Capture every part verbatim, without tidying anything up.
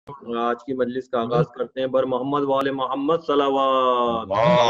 آج کی مجلس کا آغاز کرتے ہیں بر محمد والے محمد صلوات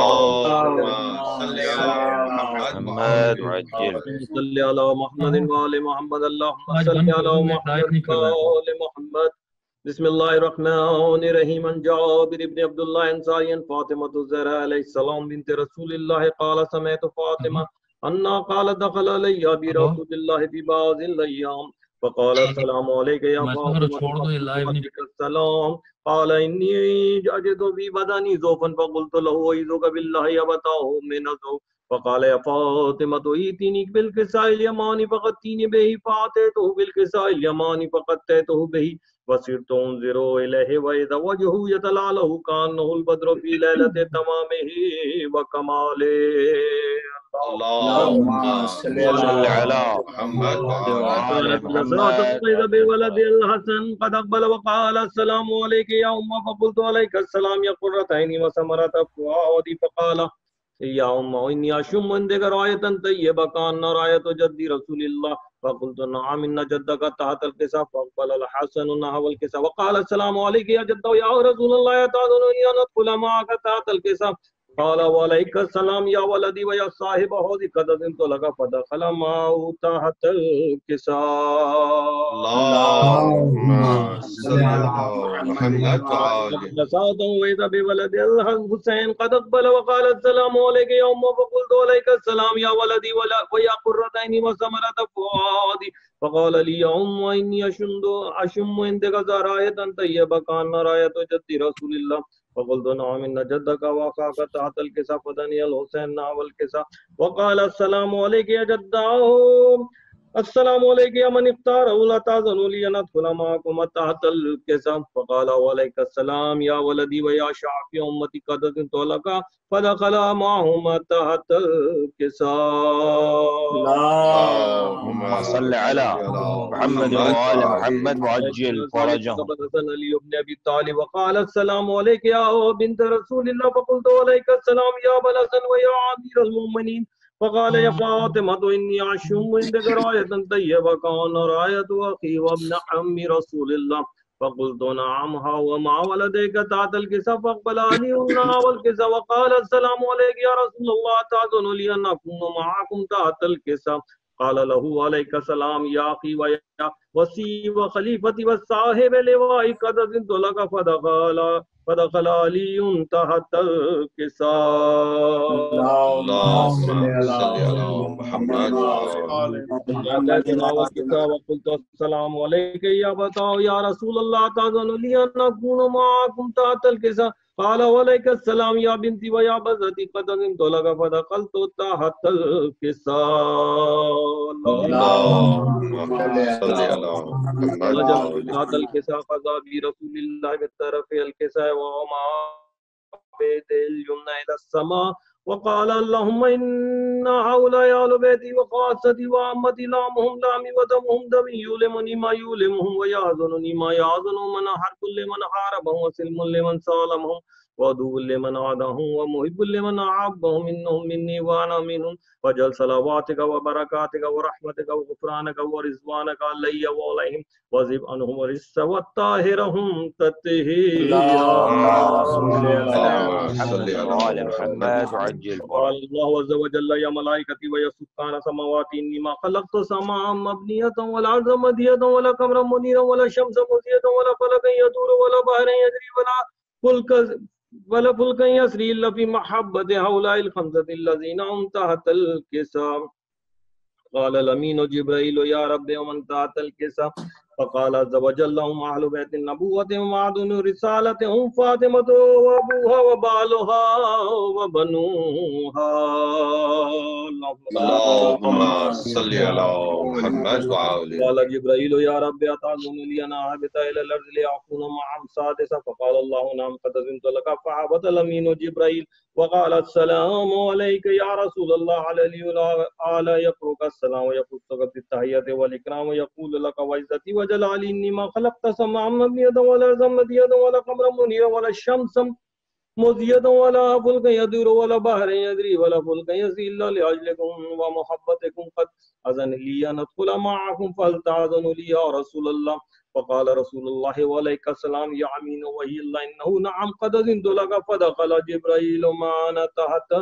محمد وعجل صلی علی محمد والے محمد اللہم صلی علی محمد والے محمد بسم اللہ الرحمن الرحیم عن جابر ابن عبداللہ انصاری فاطمہ الزہرا علیہ السلام بنت رسول اللہ قال سمعت فاطمہ انا قال دخل علی ابی رسول اللہ فی بعض الايام فقال السلام علیکم یا فاطمہ السلام قال انی اجد فی بدنی ذوفا فقلت له اعوذ باللہ ابتاه من ذوف فقال يا فاطمة ائتني بالكساء اليماني فغطيني به فأتيته بالكساء اليماني فغطيته به وصرت انظر إليه وإذا وجهه يتلألأ كأنه البدر في ليلة تمامه وكماله. اللهم صل على محمد وعلى محمد. بولد الحسن قد أقبل وقال السلام عليك يا أمة فقلت عليك السلام يا قرة عيني وثمرة فؤادي فقال یا ام انی اشم عندك رایتا طیبہ کان رایت جد رسول اللہ فقلت نعم ان جدک تحت الكساء فاقبل الحسن نحو الكساء وقال السلام علیک یا جد یا رسول اللہ تاذننی ان ادخل معك تحت الكساء قال وعليك السلام يا ولدي ويا صاحب حوض قد أذنت لك فدخل معه تحت الكساء. اللهم صل على محمد وعلى وإذا بولد الحسين قد أقبل وقال السلام عليك يا أم فقلت عليك السلام يا ولدي ويا قرة عيني وثمرة فؤادي فقال لي يا أم إني أشم عندك راية طيبة كأن راية جد رسول الله فقلت نعم إن جدك وأخاك تحت الكساء فدني الحسين نحو الكساء وقال السلام عليك يا جداه السلام عليك يا من اختاره لا تأذنوا لي أن أدخل معكم تحت الكساء فقال وعليك السلام يا ولدي ويا شافي أمتي قد أذنت لك فدخل معهما تحت الكساء. اللهم صل على محمد وعلى محمد وعجل فرجهم. علي بن أبي طالب وقال السلام عليك يا بنت رسول الله فقلت عليك السلام يا أبا الحسن ويا أمير المؤمنين فقال يا فاطمة إني أشم عندك راية طيبة كأن راية أخي وابن عم رسول الله فقلت نعم ها ومع ولديك تحت الكساء فاقبل علي نحو الكساء وقال السلام عليك يا رسول الله تأذن لي أن أكون معكم تحت الكساء قال له عليك السلام يا أخي ويا وسي وخليفتي والصاحب لواء قد أذنت لك فدخل فدخل علي تحت الكساء. اللهم صل على محمد وقلت السلام عليك يا بطا يا رسول الله تأذن لي أن أكون معكم تحت الكساء قال وعليك السلام يا بنتي ويا بزتي قد أذنت لك فدخلت تحت الكساء. اللهم صل على محمد تحت الكساء قضى برسول الله بالطرف الكساء وما بيد اليمنى إلى السماء وقال اللهم إن هؤلاء أهل بيتي وخاصتي وعمتي لامهم لامي ودمهم دمي يؤلمني ما يؤلمهم ويحزنني ما يحزنهم من حرب لمن حاربهم وسلم لمن سالمهم وعدو لمن عاداهم ومحب لمن أحبهم إنهم مني وأنا منهم وجل صلواتك وبركاتك ورحمتك وغفرانك ورضوانك علي وعليهم وزب عنهم الرجس وطهرهم تطهيرا. صل على محمد وعجل قال الله عز وجل يا ملائكتي ويا سكان سماواتي إني ما خلقت سماء مبنية ولا أرضا مدية ولا قمرا منيرا ولا شمس مضيئة ولا فلكا يدور ولا بحرا يجري ولا فلك ولا فلكا يسري إلا في محبة هؤلاء الخمسة الذين هم تحت الكساء. قال الأمين جبريل يا رب ومن تحت الكساء فقال عز وجل هم أهل بيت النبوة ومعدن رسالة هم فاطمة وأبوها وبالها وبنوها. اللهم صل على محمد وعلى. قال جبريل يا رب أتأذن لي أن أهبط إلى الأرض لأكون معهم سادسا فقال الله نعم قد أذنت لك فهبط الأمين جبريل وقال السلام عليك يا رسول الله على على يقرك السلام ويقصك بالتحية والإكرام ويقول لك وعزتي وجلالي إني ما خلقت سماء مبنية ولا أرضا مدية ولا قمرا منيرا ولا شمس مضية ولا فلك يدور ولا بحر يجري ولا فلك يسير إلا لأجلكم ومحبتكم قد أذن لي أن أدخل معكم فهل تأذن لي يا رسول الله فقال رسول الله وعليك السلام يا أمين وهي الله إنه نعم قد أذنت لك فدخل جبرائيل معنا تحت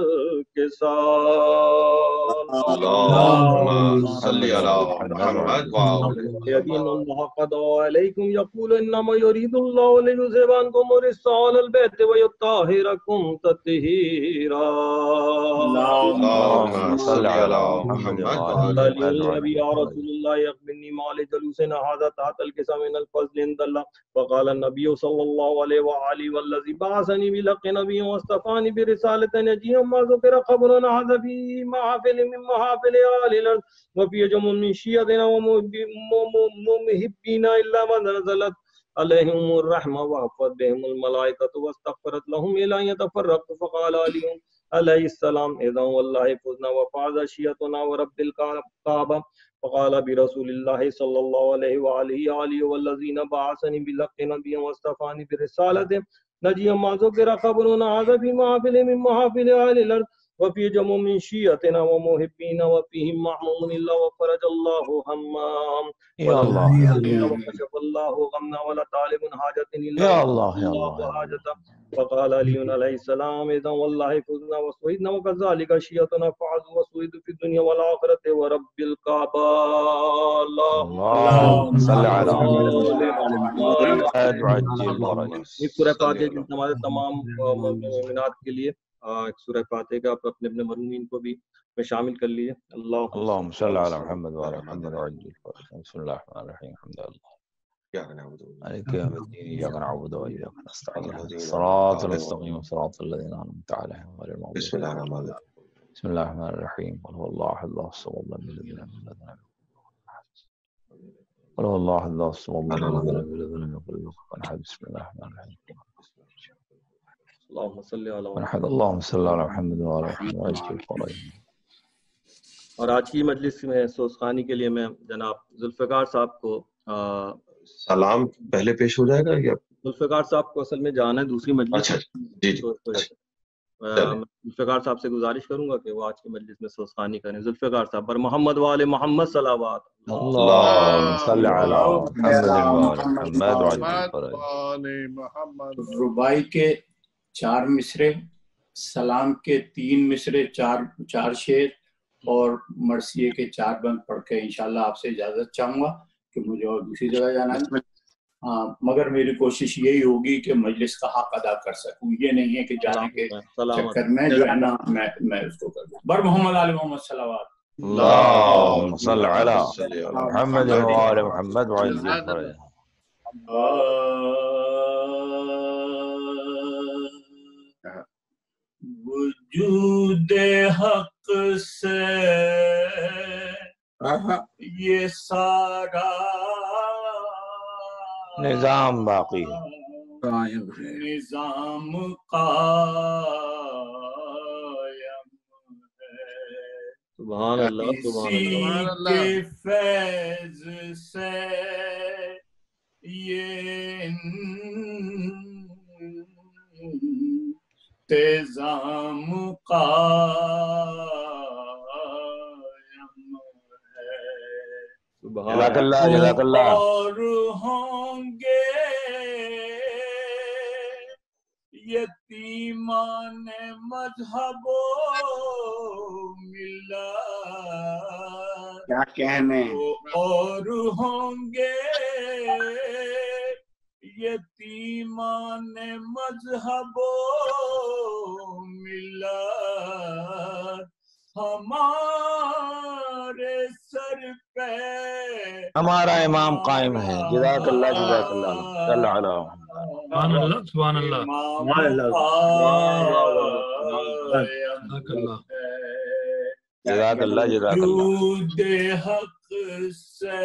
الكساء. اللهم صل على محمد وعلى يدين الله قضى عليكم يقول إنما يريد الله ليذهب عنكم الرجس أهل البيت ويطهركم تطهيرا. اللهم صل على محمد قال وعلى لي النبي يا رسول الله أخبرني ما لجلوسنا هذا تحت الكساء من الفضل عند الله. فقال النبي صلى الله عليه وآله والذي بعثني بالحق نبيا واصطفاني برسالة نجيا ما ذكر قبرنا هذا في محافل من محافل أهل الأرض وفي جمع من شيعتنا ومحبينا إلا ما نزلت عليهم الرحمة وحفظت بهم الملائكة واستغفرت لهم إلى أن يتفرقوا. فقال علي عليه السلام إذا والله فزنا وفاز شيعتنا ورب الكعبة. فقال برسول الله صلى الله عليه وآله آله والذين بعثني بالحق نبيا واصطفاني برسالة نجيا ما ذكر قبرنا هذا في محافل من محافل أهل الأرض وفي جمع من شيعتنا ومحبين وفيهم معموم إلا وفرج الله همام يا الله وكشف الله غمنا ولا طالب حاجة إلا يا الله يا الله الله حاجته. فقال علي عليه السلام إذا والله فزنا وسويدنا وكذلك شيعتنا فعزوا وسويدوا في الدنيا والآخرة ورب الكعبة. اللهم صل على محمد وعجل فرجه. اس سورہ فاتحہ کی ہمارے تمام مومنات کے لیے ایک سورہ فاتحہ کا اپنے اپنے مرحومین کو بھی میں شامل کر لیے. اللہ اللهم صل على محمد وعلى محمد وعجل فرجه. بسم الله الرحمن الرحيم. الحمد لله مالك يوم الدين إياك نعبد وإياك نستعين صراط المستقيم صراط الذين أنعمت عليهم غير المغضوب. بسم الله الرحمن الرحيم. بسم الله الرحمن الرحيم. قل هو الله أحد الله الصمد لم يلد ولم يولد قل هو الله أحد الله الصمد لم يلد ولم يولد ولم يكن له كفوا أحد. بسم الله الرحمن الرحيم. اللهم صل على ونحمد اللهم صل على محمد وعلى محمد وعجل فرجه. اور آج کی مجلس میں سوزخانی کے لیے میں جناب ذوالفقار صاحب کو سلام پہلے پیش ہو جائے گا یا ذوالفقار صاحب کو اصل میں جانا ہے دوسری مجلس. اچھا جی جی ذوالفقار صاحب سے گزارش کروں گا کہ وہ آج کی مجلس میں سوزخانی کریں. ذوالفقار صاحب پر محمد وآل محمد صلوات. اللهم صل على محمد وعلى محمد وعجل فرجه. ربائی کے چار مصرے، سلام کے تین مصرے، چار چار شعر اور مرثیے کے چار بند پڑھ کے انشاءاللہ آپ سے اجازت چاہوں گا کہ مجھے اور دوسری جگہ جانا ہے. ہاں مگر میری کوشش یہی ہوگی کہ مجلس کا حق ادا کر سکوں. یہ نہیں ہے کہ جانے کے چکر میں جو ہے نا میں میں اس کو کر دوں. بر محمد علی محمد صلوات. اللهم صل على محمد وعلى محمد وعجل فرجه. وجود حق سے یہ سارا نظام باقی ہے، نظام قائم ہے. سبحان اللہ سبحان اللہ. کے فیض سے یہ انتظام قائم ہے. جزاک اللہ جزاک اللہ. اور ہوں گے یتیمان مذہب و ملت، کیا کہنے، اور ہوں گے یتیمان مذہب و ملت، ہمارے سر پہ ہمارا امام قائم ہے. جزاک اللہ جزاک اللہ. صلی اللہ علیہ سبحان اللہ سبحان اللہ جزاک اللہ جزاک اللہ. حق سے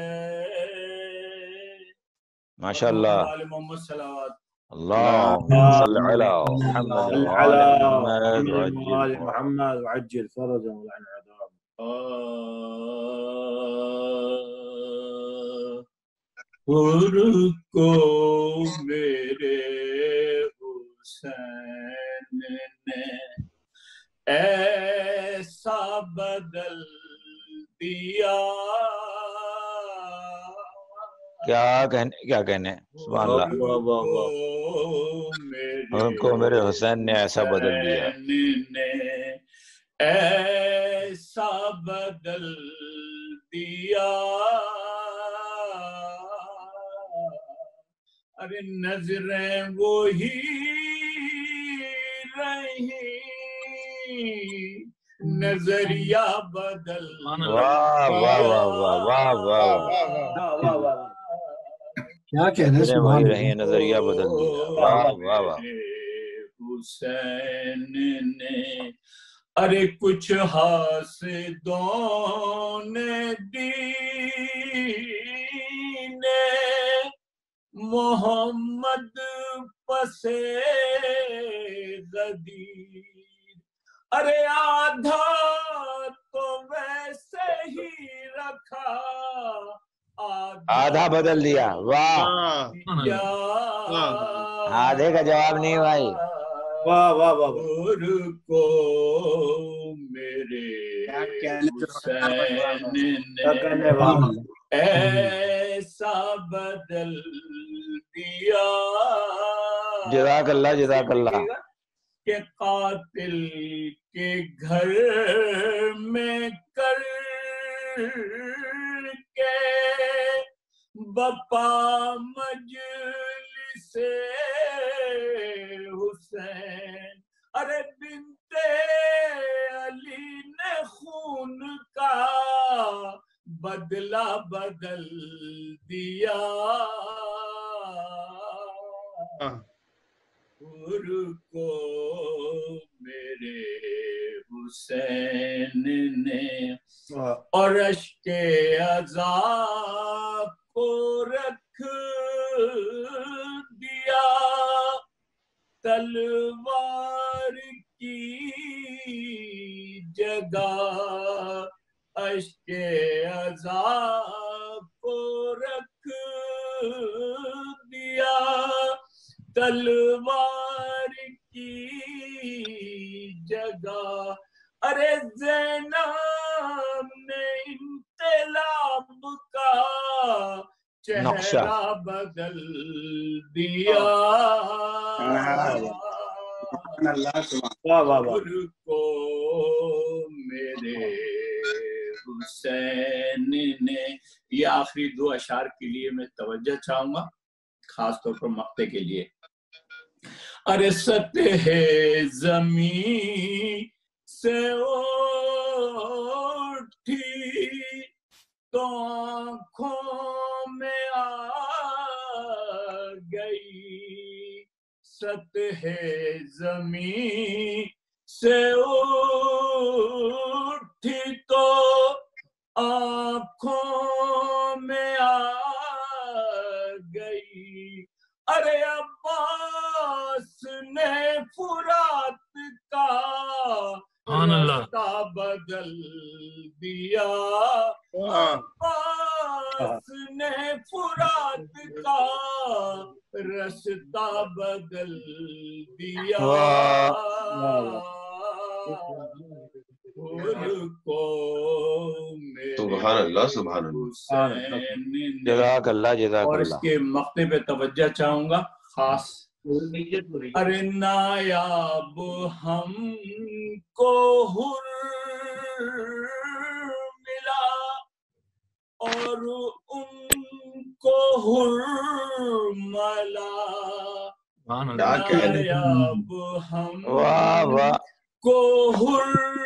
ماشاء اللہ. محمد صلوات. اللهم صل على محمد وعلى محمد محمد وعجل فرجه وعن عذابه. پر کو میرے حسین نے ایسا بدل دیا کیا کہنے کیا کہنے سبحان اللہ واہ واہ واہ ان کو میرے حسین نے ایسا بدل دیا نے ایسا بدل دیا ارے نظریں وہی رہی نظریہ بدل واہ واہ واہ واہ واہ واہ واہ کیا کہہ رہے ہیں وہی رہی نظریہ بدل دیا واہ واہ واہ حسین نے ارے کچھ حاسدوں نے دین محمد پسے غدیر ارے آدھا تو ویسے ہی رکھا آدھا بدل دیا واہ آدھے کا جواب نہیں بھائی واہ واہ واہ کو میرے حسین نے ایسا بدل دیا جزاک اللہ جزاک اللہ کہ قاتل کے گھر میں کر کے بپا مجلس حسین ارے بنت علی نے خون کا بدلہ بدل دیا کو میرے حسین نے اور اشک عذاب کو رکھ دیا تلوار کی جگہ اشک عذاب کو رکھ دیا تلوار کی جگہ ارے زینب نے انقلاب کا چہرہ بدل دیا کو میرے حسین نے یہ آخری دو اشعار کے لیے میں توجہ چاہوں گا خاص طور پر مقطع کے لیے ارے سطح زمین سے اٹھی تو آنکھوں میں آ گئی سطح زمین سے اٹھی تو آنکھوں میں آ گئی ارے عباس نے فرات کا رستہ بدل دیا عباس نے فرات کا رستہ بدل دیا سبحان اللہ سبحان اللہ جزاک اللہ جزاک اور اس اللہ کے مقطع پہ توجہ چاہوں گا خاص ارے نایاب ہم کو حر ملا اور ان کو حر ملا نایاب ہم واہ واہ کو حر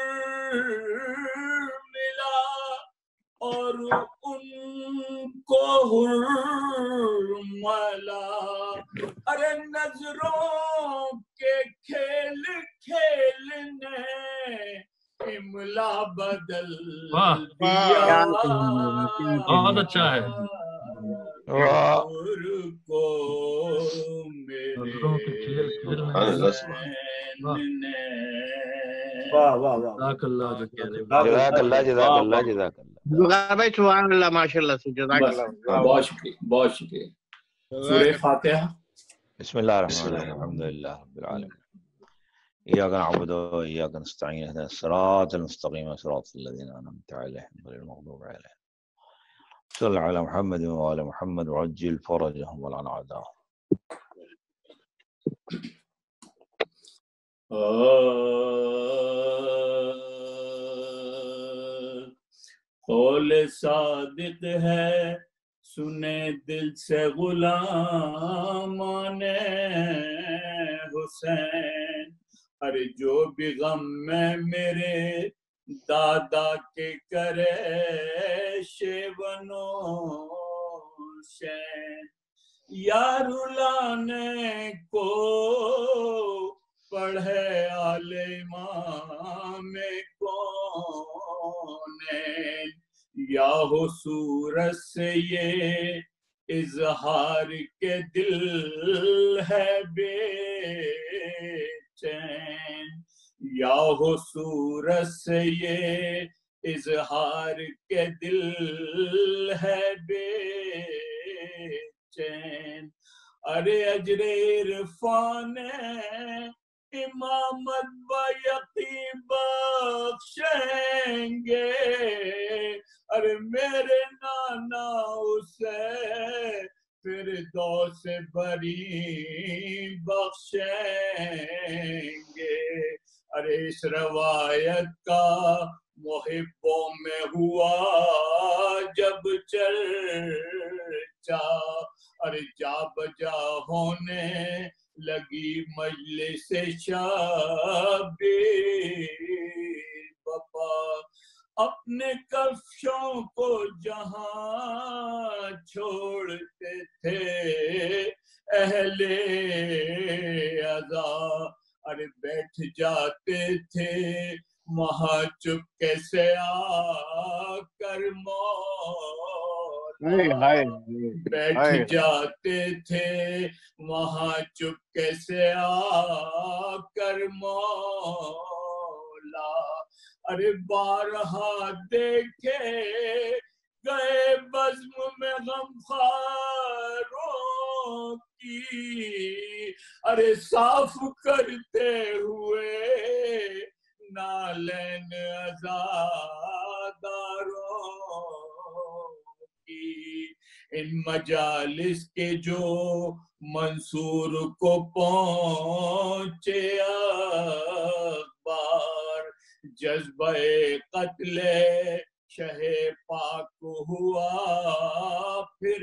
ملا اور ان کو حر ملا ارے نظروں کے کھیل کھیلنے املا بدل دیا بہت اچھا ہے کو میرے جزاک اللہ جزاک اللہ جزاک اللہ جزاک اللہ بھائی سبحان اللہ ماشاء اللہ سے جزاک اللہ بہت شکریہ بہت شکریہ سورہ فاتحہ بسم اللہ الرحمن الرحیم الحمد للہ رب العالمین ایاک نعبد و ایاک نستعین اهدنا الصراط المستقیم صراط الذین انعمت علیہم غیر المغضوب علیہم صل على محمد وآل محمد وعجل فرجهم والعن أعداءهم. قول صادق ہے سنے دل سے غلامان حسین، ارے جو بھی غم میں میرے دادا کے کرے شیونو شین، یا رلانے کو پڑھے آل امام کونین، یا ہو صورت سے یہ اظہار کے دل ہے بے چین، یا ہو صورت سے یہ اظہار کے دل ہے بے چین، ارے اجر عرفان امامت با یقین بخشیں گے، ارے میرے نانا اسے فردوس بری بخشیں گے، ارے اس روایت کا محبوں میں ہوا جب چرچا، ارے جا بجا ہونے لگی مجلس شبیر بپا، اپنے کفشوں کو جہاں چھوڑتے تھے اہل عزا، ارے بیٹھ جاتے تھے وہاں چپکے سے آ کر مولا، بیٹھ جاتے تھے وہاں چپکے سے آ کر مولا، ارے بارہا دیکھے گئے بزم میں غمخواروں کی، ارے صاف کرتے ہوئے نالین عزاداروں کی، ان مجالس کے جو منصور کو پہنچے اخبار، جذبہ قتل شہ پاک ہوا پھر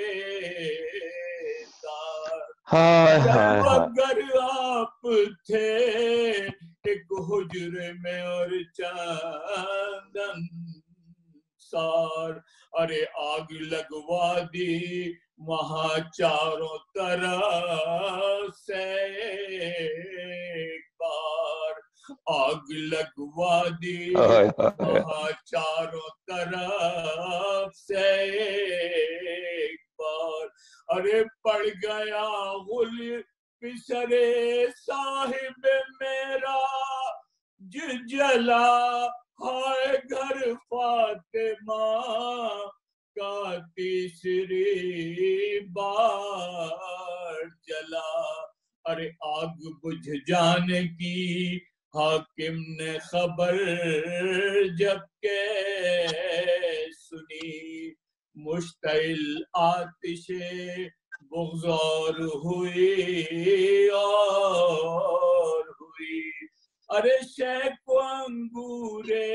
بیدار، جب اگر آپ تھے ایک حجرے میں اور چندن سار، ارے آگ لگوا دی وہاں چاروں طرف سے ایک بار، آگ لگوا دی وہاں چاروں طرف سے ایک بار، ارے پڑ گیا غل پسرے صاحب میرا جلا، ہائے گھر فاطمہ کا تیسری بار جلا، ارے آگ بجھ جانے کی حاکم نے خبر جب کہ سنی، مشتعل آتش بغضور ہوئی اور ہوئی، ارے شیخ کو انگورے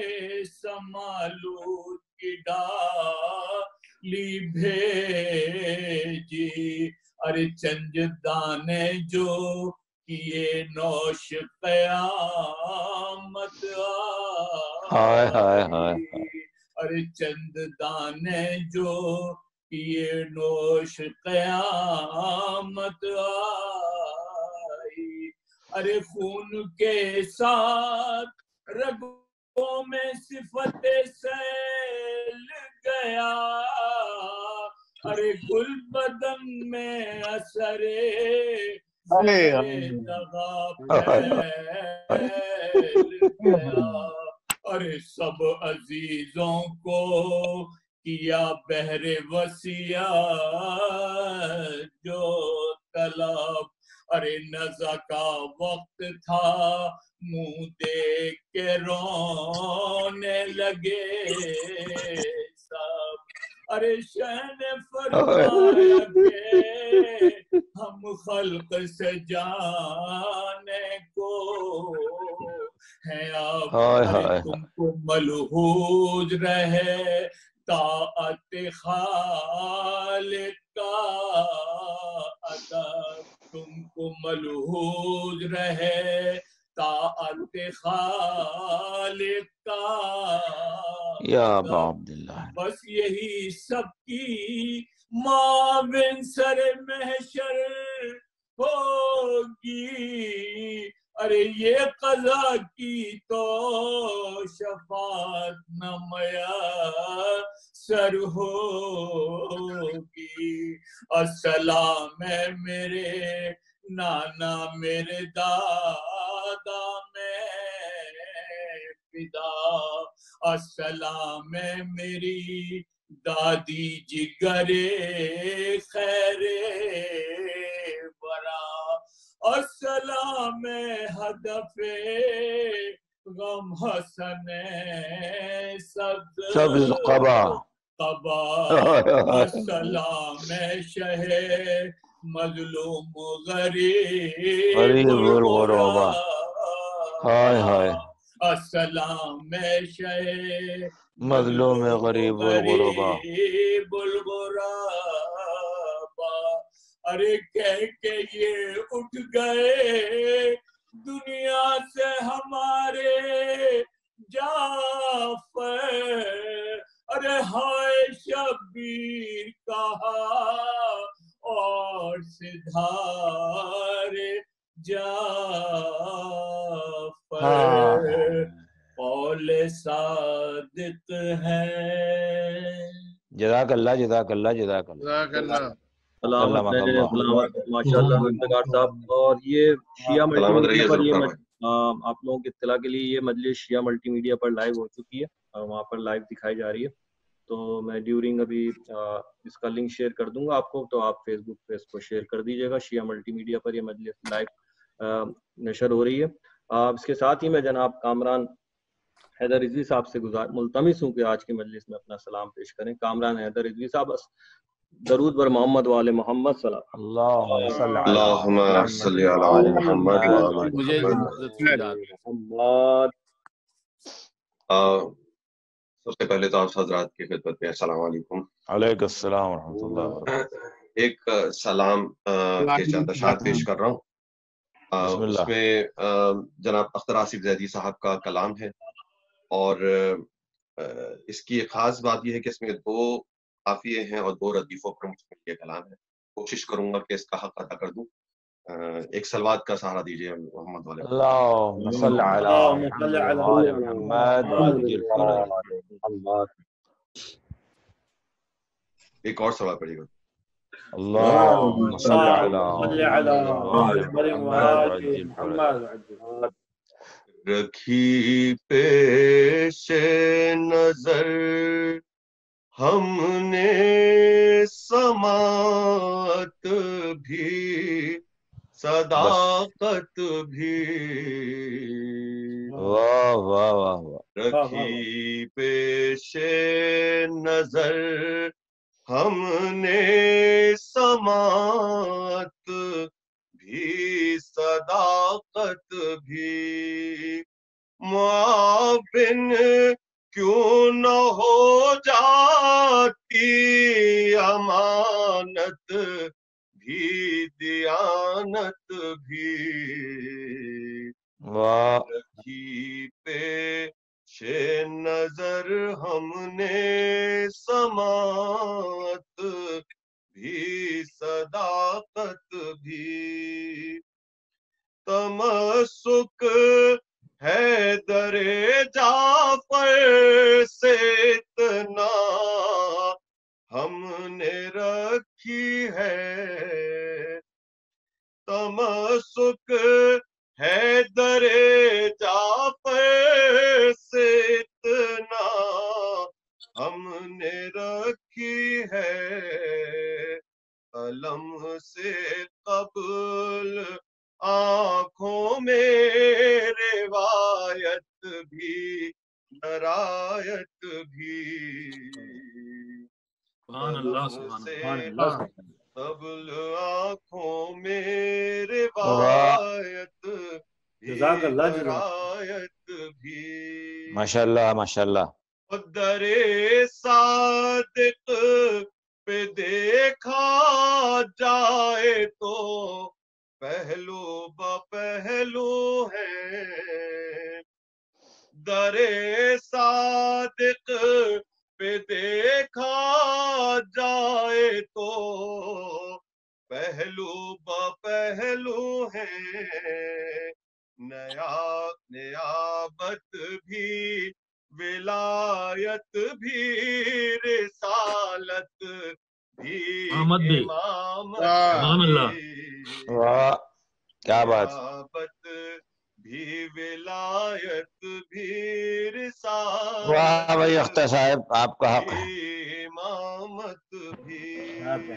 سمالوت کی ڈالی بھیجی، ارے چنج دانے جو کیے نوش قیامت آئی، ارے چند دانے جو کیے نوش قیامت آئی، ارے خون کے ساتھ رگوں میں صفت سیل گیا، ارے گل بدن میں اثر دغا پھیل گیا، ارے سب عزیزوں کو کیا بہر وصیت جو طلب، ارے نزا کا وقت تھا منہ دیکھ کے رونے لگے سب، ارے شہ نے فرمایا کہ ہم خلق سے جانے کو ہے آپ، ارے تم کو ملحوظ رہے طاعت خالق کا ادب، تم کو ملحوظ رہے طاعت خالق کا یا ابا عبداللہ، بس یہی سب کی معاون سر محشر ہوگی، ارے یہ قضا کی تو شفاعت نہ میسر ہوگی۔ السلام ہے میرے نانا میرے دادا میں فدا، السلام ہے میری دادی جگر خیر برا، السلام ہدف غم حسن سبز سبز قبا قبا، السلام شہ مظلوم غریب غریب الغربا، ہائے ہائے السلام شہ مظلوم غریب الغربا، غریب الغربا، ارے کہہ کے یہ اٹھ گئے دنیا سے ہمارے جعفر، ارے ہائے شبیر کہا اور سدھار جعفر، قول صادق ہے۔ جزاک اللہ جزاک اللہ جزاک اللہ، سلامت سلامت رہے، اللہ، سلامت ماشاءاللہ ذوالفقار صاحب۔ اور یہ شیعہ ملٹی سلامت میڈیا رہیے پر یہ ذوالفقار مج- آ، آپ لوگوں کی اطلاع کے لیے یہ مجلس شیعہ ملٹی میڈیا پر لائیو ہو چکی ہے، اور وہاں پر لائیو دکھائی جا رہی ہے۔ تو میں ڈیورنگ ابھی آ، اس کا لنک شیئر کر دوں گا آپ کو، تو آپ فیس بک پہ اس کو شیئر کر دیجیے گا۔ شیعہ ملٹی میڈیا پر یہ مجلس لائیو نشر ہو رہی ہے۔ آ، اس کے ساتھ ہی میں جناب کامران حیدر رضوی صاحب سے گزار ملتمس ہوں کہ آج کی مجلس میں اپنا سلام پیش کریں۔ کامران حیدر رضوی صاحب، بس درود بر محمد والے محمد صلی اللہ اللہم صل علی اللہم محمد صلی علی محمد وعلی مجھے محمد۔ محمد۔ آ، سب سے پہلے تو آپ حضرات کی خدمت میں السلام علیکم۔ علیکم السلام ورحمۃ اللہ وبرکاتہ۔ ایک سلام آ، کے چند اشعار پیش کر رہا ہوں۔ آ، بسم اس اللہ۔ میں آ، جناب اختر آصف زیدی صاحب کا کلام ہے، اور آ، اس کی ایک خاص بات یہ ہے کہ اس میں دو قافیے ہیں اور دو ردیفوں پر مشتمل یہ کلام ہے۔ کوشش کروں گا کہ اس کا حق ادا کر دوں۔ آ، ایک سلوات کا سہارا دیجیے محمد والے۔ اللہم صل علی محمد وآل محمد وعجل فرج۔ ایک اور سوال پڑے گا۔ اللہم صل علی محمد وآل محمد وعجل فرج۔ رکھی پیش نظر ہم نے سماعت بھی صداقت بھی، واہ واہ واہ واہ۔ رکھی پیش نظر ہم نے سماعت بھی صداقت بھی، معاون کیوں نہ ہو جاتی امانت بھی دیانت بھی، واہ۔ رکھی پیش نظر ہم نے سماعت بھی صداقت بھی، تمسک ہے در جعفر سے اتنا ہم نے رکھی ہے، تمسک ہے در جعفر سے اتنا ہم نے رکھی ہے، قلم سے قبل آنکھوں میں روایت بھی درایت بھی، سبحان اللہ سبحان اللہ تبل آنکھوں میں واہ روایت جزاک اللہ جزاک برایت بھی ماشاء اللہ ماشاء اللہ در صادق پہ دیکھا جائے تو پہلو با پہلو ہے در صادق پہ دیکھا جائے تو پہلو با پہلو ہے نیا نیابت بھی ولایت بھی رسالت بھی احمد بھی امامت سبحان اللہ بھی واہ کیا بات نیابت بھی ولایت بھی رسالت واہ بھائی اختر صاحب آپ کا حق ہے بھی امامت بھی ہے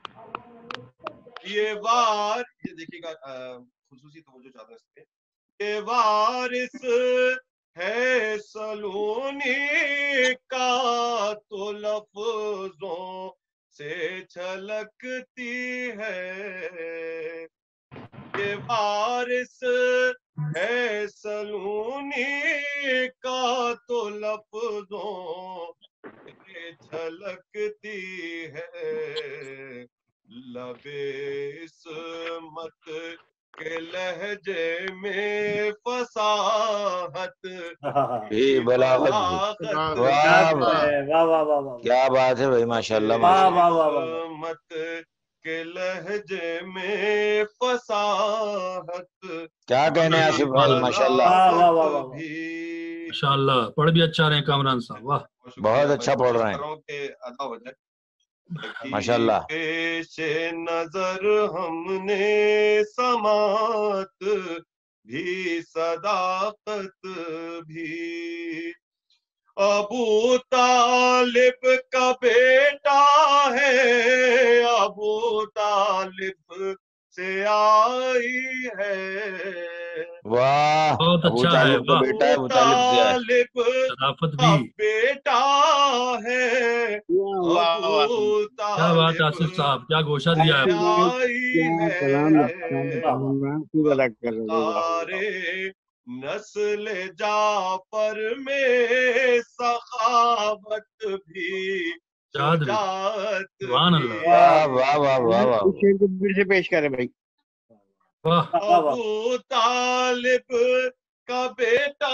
یہ وار یہ دیکھیے گا خصوصی توجہ چاہتا ہوں اس پہ یہ وارث ہے سلونی کا تو لفظوں سے چھلکتی ہے یہ وارث ہے سلونی کا تو لفظوں سے چھلکتی ہے لبِ عصمت کے لہجے میں فصاحت بھی بلاغت بھی واہ واہ واہ واہ واہ واہ کیا بات ہے بھائی ماشاء اللہ واہ ماشاء اللہ واہ واہ واہ عصمت کے لہجے میں فصاحت کیا کہنے ہیں آصف بھائی ماشاء اللہ واہ واہ واہ واہ بھی ماشاء اللہ پڑھ بھی اچھا رہے ہیں کامران صاحب واہ بہت اچھا پڑھ رہے ہیں کہ ادا ہو جائے ماشاء اللہ پیش نظر ہم نے سماعت بھی صداقت بھی ابو طالب کا بیٹا ہے ابو طالب سے آئی ہے واہ بہت ابو اچھا ہے طالب کا واہ بیٹا ہے ابو طالب سے آئے طالب صداقت کا بھی بیٹا ہے ابو کیا بات ہے آصف صاحب کیا گوشہ دیا ہے آئی ہے تارے نسل جعفر میں سخاوت بھی شاد بھی شجاعت سبحان بھی اللہ واہ واہ واہ واہ واہ پھر سے پیش کرے بھائی واہ ابو طالب کا بیٹا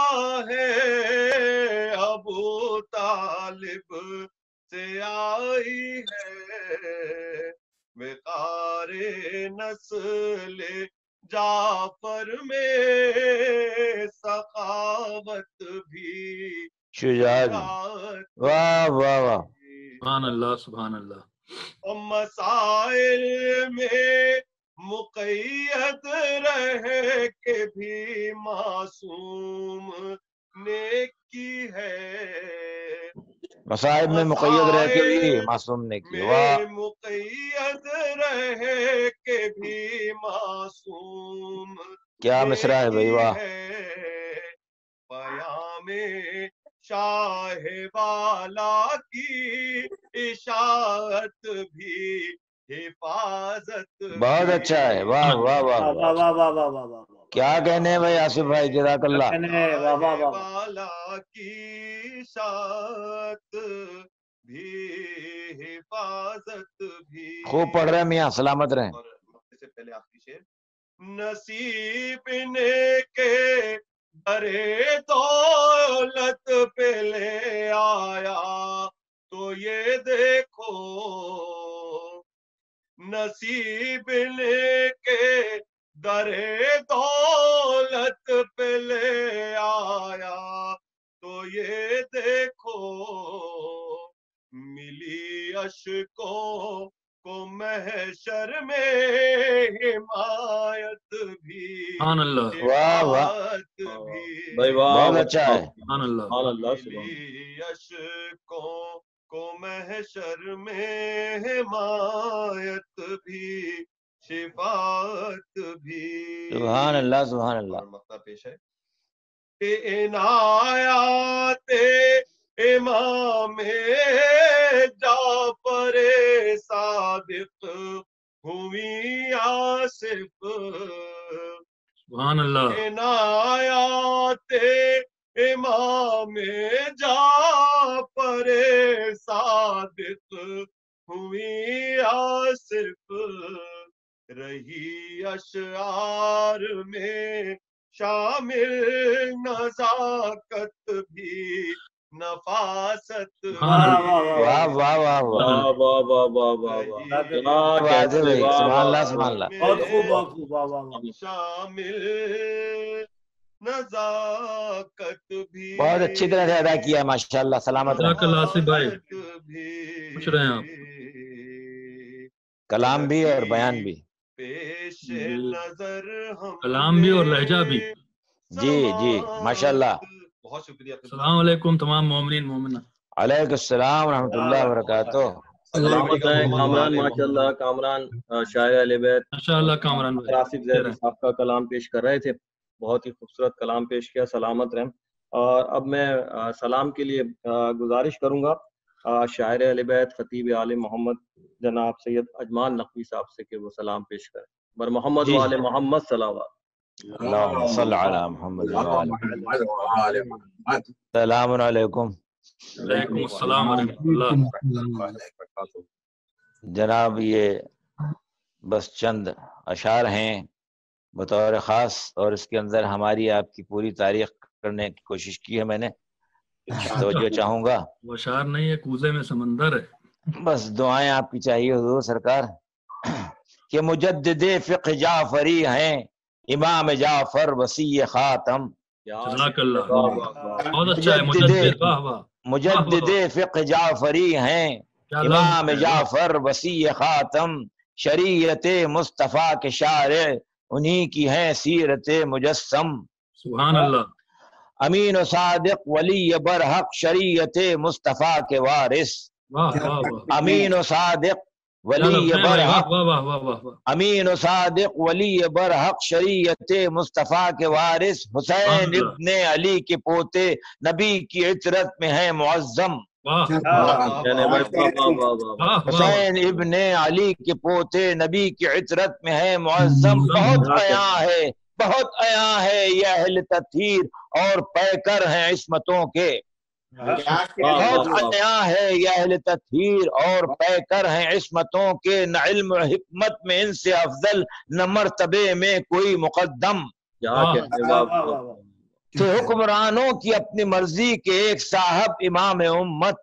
ہے ابو طالب سے آئی ہے وقار نسل جعفر میں سخاوت بھی شجاعت شجاعت واہ واہ واہ بھی سبحان اللہ سبحان اللہ اور مسائل میں مقید رہ کے بھی معصوم نیکی ہے مصائب میں مقید رہ کے بھی معصوم نے کی واہ میں مقید رہ کے بھی معصوم کیا مصرع ہے بھائی واہ پیام شاہ والا کی اشاعت بھی حفاظت بہت اچھا ہے واہ واہ واہ واہ واہ واہ واہ واہ واہ کیا کہنے ہیں بھائی آصف بھائی جزاک اللہ واہ واہ واہ والا کی اشاعت بھی حفاظت بھی خوب پڑھ رہے ہیں میاں سلامت رہیں اور اس سے پہلے آخری شعر نصیب نے کے درے دولت پہ لے آیا تو یہ دیکھو نصیب نے کے درے دولت پہ لے آیا تو یہ دیکھو ملی اشکوں کو محشر میں حمایت بھی سبحان اللہ واہ واہ حفاظت بھی بھائی واہ بہت اچھا ہے سبحان اللہ سبحان اللہ سبحان ملی اشکوں کو محشر میں حمایت بھی شفاعت بھی سبحان اللہ سبحان اللہ اور مقطع پیش ہے کہ عنایات امام جعفر صادق ہوئی آصف سبحان اللہ عنایات امام جعفر صادق ہوئی آصف رہی اشعار میں شامل نزاکت بھی نفاست واہ واہ واہ واہ واہ واہ واہ واہ واہ واہ واہ کیا کہتے بھائی واہ سبحان اللہ واہ سبحان اللہ بہت خوب بہت خوب واہ واہ واہ شامل نزاکت بھی بہت اچھی طرح سے ادا کیا ہے ماشاءاللہ سلامت رہے جزاک اللہ آصف بھائی بھی خوش رہیں آپ کلام بھی اور بیان بھی پیش جی نظر ہم کلام بھی اور لہجہ بھی جی جی ماشاءاللہ بہت شکریہ السلام علیکم تمام مومنین مومنہ علیکم السلام ورحمۃ اللہ وبرکاتہ سلامت رہیں کامران ماشاءاللہ کامران آ، شاعر اہل بیت ماشاءاللہ کامران بھائی آصف زیدی صاحب کا کلام پیش کر رہے تھے، بہت ہی خوبصورت کلام پیش کیا، سلامت رہیں۔ اور اب میں آ، سلام کے لیے آ، گزارش کروں گا آ، شاعر اہل بیت خطیب آل محمد جناب سید اجمان نقوی صاحب سے کہ وہ سلام پیش کریں۔ بر محمد جی وآل محمد صلوات۔ اللہم صل علی محمد وآل السلام علیکم علیکم السلام ورحمۃ اللہ جناب، یہ بس چند اشعار ہیں بطور خاص، اور اس کے اندر ہماری آپ کی پوری تاریخ کرنے کی کوشش کی ہے میں نے۔ توجہ چاہوں گا، وہ اشعار نہیں ہے، کوزے میں سمندر ہے۔ بس دعائیں آپ کی چاہیے حضور سرکار کہ مجدد فقہ جعفری ہیں امام جعفر وصی خاتم، جزاک اللہ واہ واہ واہ بہت اچھا ہے مجدد مجدد، واہ واہ مجدد فقہ جعفری ہیں کیا لفظ امام ہے، واہ جعفر وصی خاتم، شریعت مصطفیٰ کے شارع انہی کی ہیں سیرت مجسم، سبحان اللہ امین و صادق ولی برحق شریعت مصطفیٰ کے وارث، واہ واہ واہ امین و صادق کیا ولی لفظ ہے بھائی، واہ برحق واہ واہ واہ واہ واہ امین و صادق ولی برحق شریعت مصطفیٰ کے وارث، سبحان حسین اللہ ابن علی کے پوتے نبی کی عطرت میں ہیں معظم، واہ کہنے بھائی واہ واہ واہ واہ واہ۔ واہ واہ حسین ابن علی کے پوتے نبی کی عطرت میں ہے معظم، بہت عیاں ہے بہت عیاں ہے یہ اہل تطہیر اور پیکر ہیں عصمتوں کے، بہت عیاں ہے یہ اہل تطہیر اور پیکر ہیں عصمتوں کے، نہ علم و حکمت میں ان سے افضل نہ مرتبے میں کوئی مقدم، کیا کہتے واہ واہ واہ۔ تھے حکمرانوں کی اپنی مرضی کے ایک صاحب امام امت،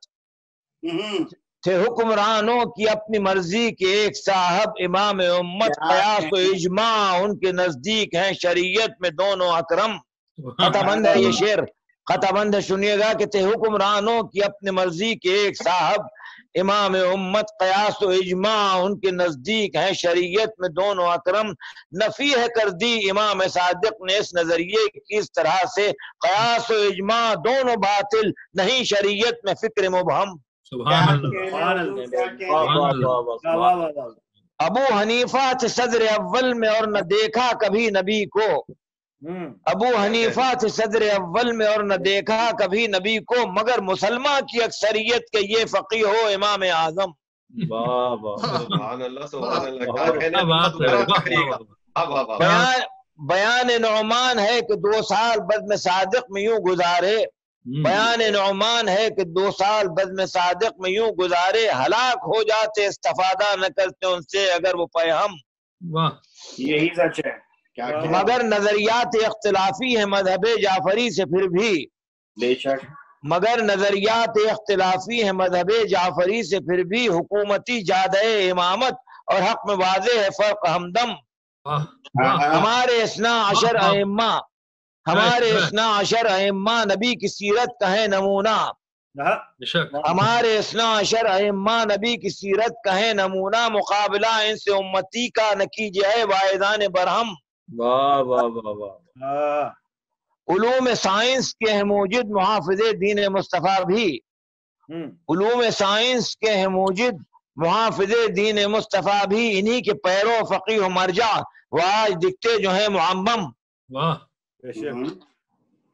تھے حکمرانوں کی اپنی مرضی کے ایک صاحب امام امت، قیاس و اجماع ان کے نزدیک ہیں شریعت میں دونوں اکرم، خطا بند ہے یہ شعر، خطا بند ہے سنیے گا کہ تھے حکمرانوں کی اپنی مرضی کے ایک صاحب امام امت، قیاس و اجماع ان کے نزدیک ہیں شریعت میں دونوں اکرم، نفی ہے کر دی امام صادق نے اس نظریے کی اس طرح سے، قیاس و اجماع دونوں باطل نہیں شریعت میں فکر مبہم، سبحان اللہ واہ واہ واہ واہ سبحان اللہ۔ ابو حنیفہ تھے صدر اول میں اور نہ دیکھا کبھی نبی کو، ابو حنیفہ تھے صدر اول میں اور نہ دیکھا کبھی نبی کو، مگر مسلمہ کی اکثریت کے یہ فقیہ ہو امام اعظم، واہ واہ سبحان اللہ سبحان اللہ کیا واہ کہنے کیا بات ہے، واہ واہ واہ واہ واہ واہ بیان بیان نعمان ہے کہ دو سال بزم صادق میں یوں گزارے، بیان نعمان ہے کہ دو سال بزم صادق میں یوں گزارے، ہلاک ہو جاتے استفادہ نہ کرتے ان سے اگر وہ پیہم، واہ یہی سچ ہے مگر نظریات اختلافی ہیں مذہب جعفری سے پھر بھی، بے شک مگر نظریات اختلافی ہیں مذہب جعفری سے پھر بھی، حکومتی جادہ امامت اور حق میں واضح ہے فرق ہمدم، واہ واہ ہمارے اثنا عشر ائمہ ہمارے اثنا عشر ائمہ نبی کی سیرت کا ہے نمونہ، بے شک ہمارے اثنا عشر ائمہ نبی کی سیرت کا ہے نمونہ، مقابلہ ان سے امتی کا نہ کیجیے ہے واعظان برہم، واہ واہ واہ واہ۔ علوم سائنس کے ہیں موجد محافظ دین مصطفیٰ بھی، علوم سائنس کے ہیں موجد محافظ دین مصطفیٰ بھی، انہی کے پیرو فقیہ و مرجع وہ آج دکھتے جو ہیں معمم، واہ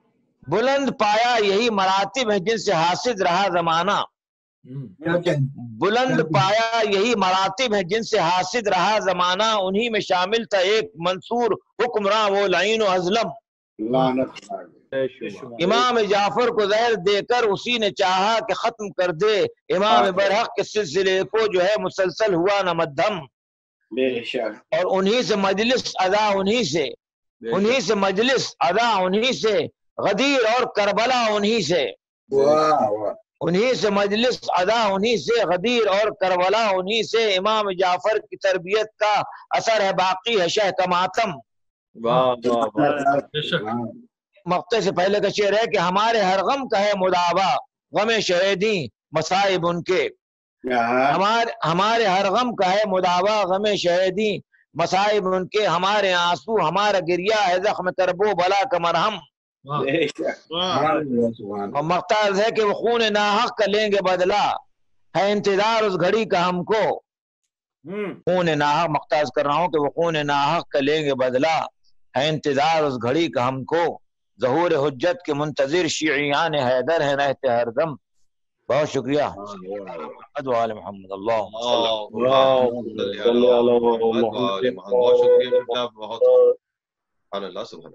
بلند پایا یہی مراتب ہیں جن سے حاصل رہا زمانہ، کیا کہ بلند پایا یہی مراتب ہیں جن سے حاصل رہا زمانہ، انہی میں شامل تھا ایک منصور حکمراں وہ لعین و ازلم۔ امام جعفر کو زہر دے کر اسی نے چاہا کہ ختم کر دے امام برحق کے سلسلے کو، جو ہے مسلسل ہوا نہ مدھم، اور انہی سے مجلس ادا انہی سے انہی سے مجلس ادا انہی سے غدیر اور کربلا انہی سے، انہی سے مجلس ادا انہی سے غدیر اور کربلا انہی سے، امام جعفر کی تربیت کا اثر ہے باقی ہے شہ کا ماتم۔ مقطع سے پہلے کا شعر ہے کہ ہمارے ہر غم کا ہے مداوا غم شہیدی مصائب ان کے، ہمارے ہمارے ہر غم کا ہے مداوا غم شہیدی مصائب ان کے، ہمارے آنسو ہمارا گریہ ہے زخم کربو بلا کا مرہم۔ اور مقطع ہے کہ وہ خون ناحق کا لیں گے بدلہ ہے انتظار اس گھڑی کا ہم کو، خون ناحق مقطع کر رہا ہوں کہ وہ خون ناحق کا لیں گے بدلہ ہے انتظار اس گھڑی کا ہم کو، ظہور حجت کے منتظر شیعیان حیدر ہے رہتے ہر دم۔ بہت شکریہ۔ محمد وآل محمد، اللہم صلی بہت شکریہ، بہت اللہ سبحان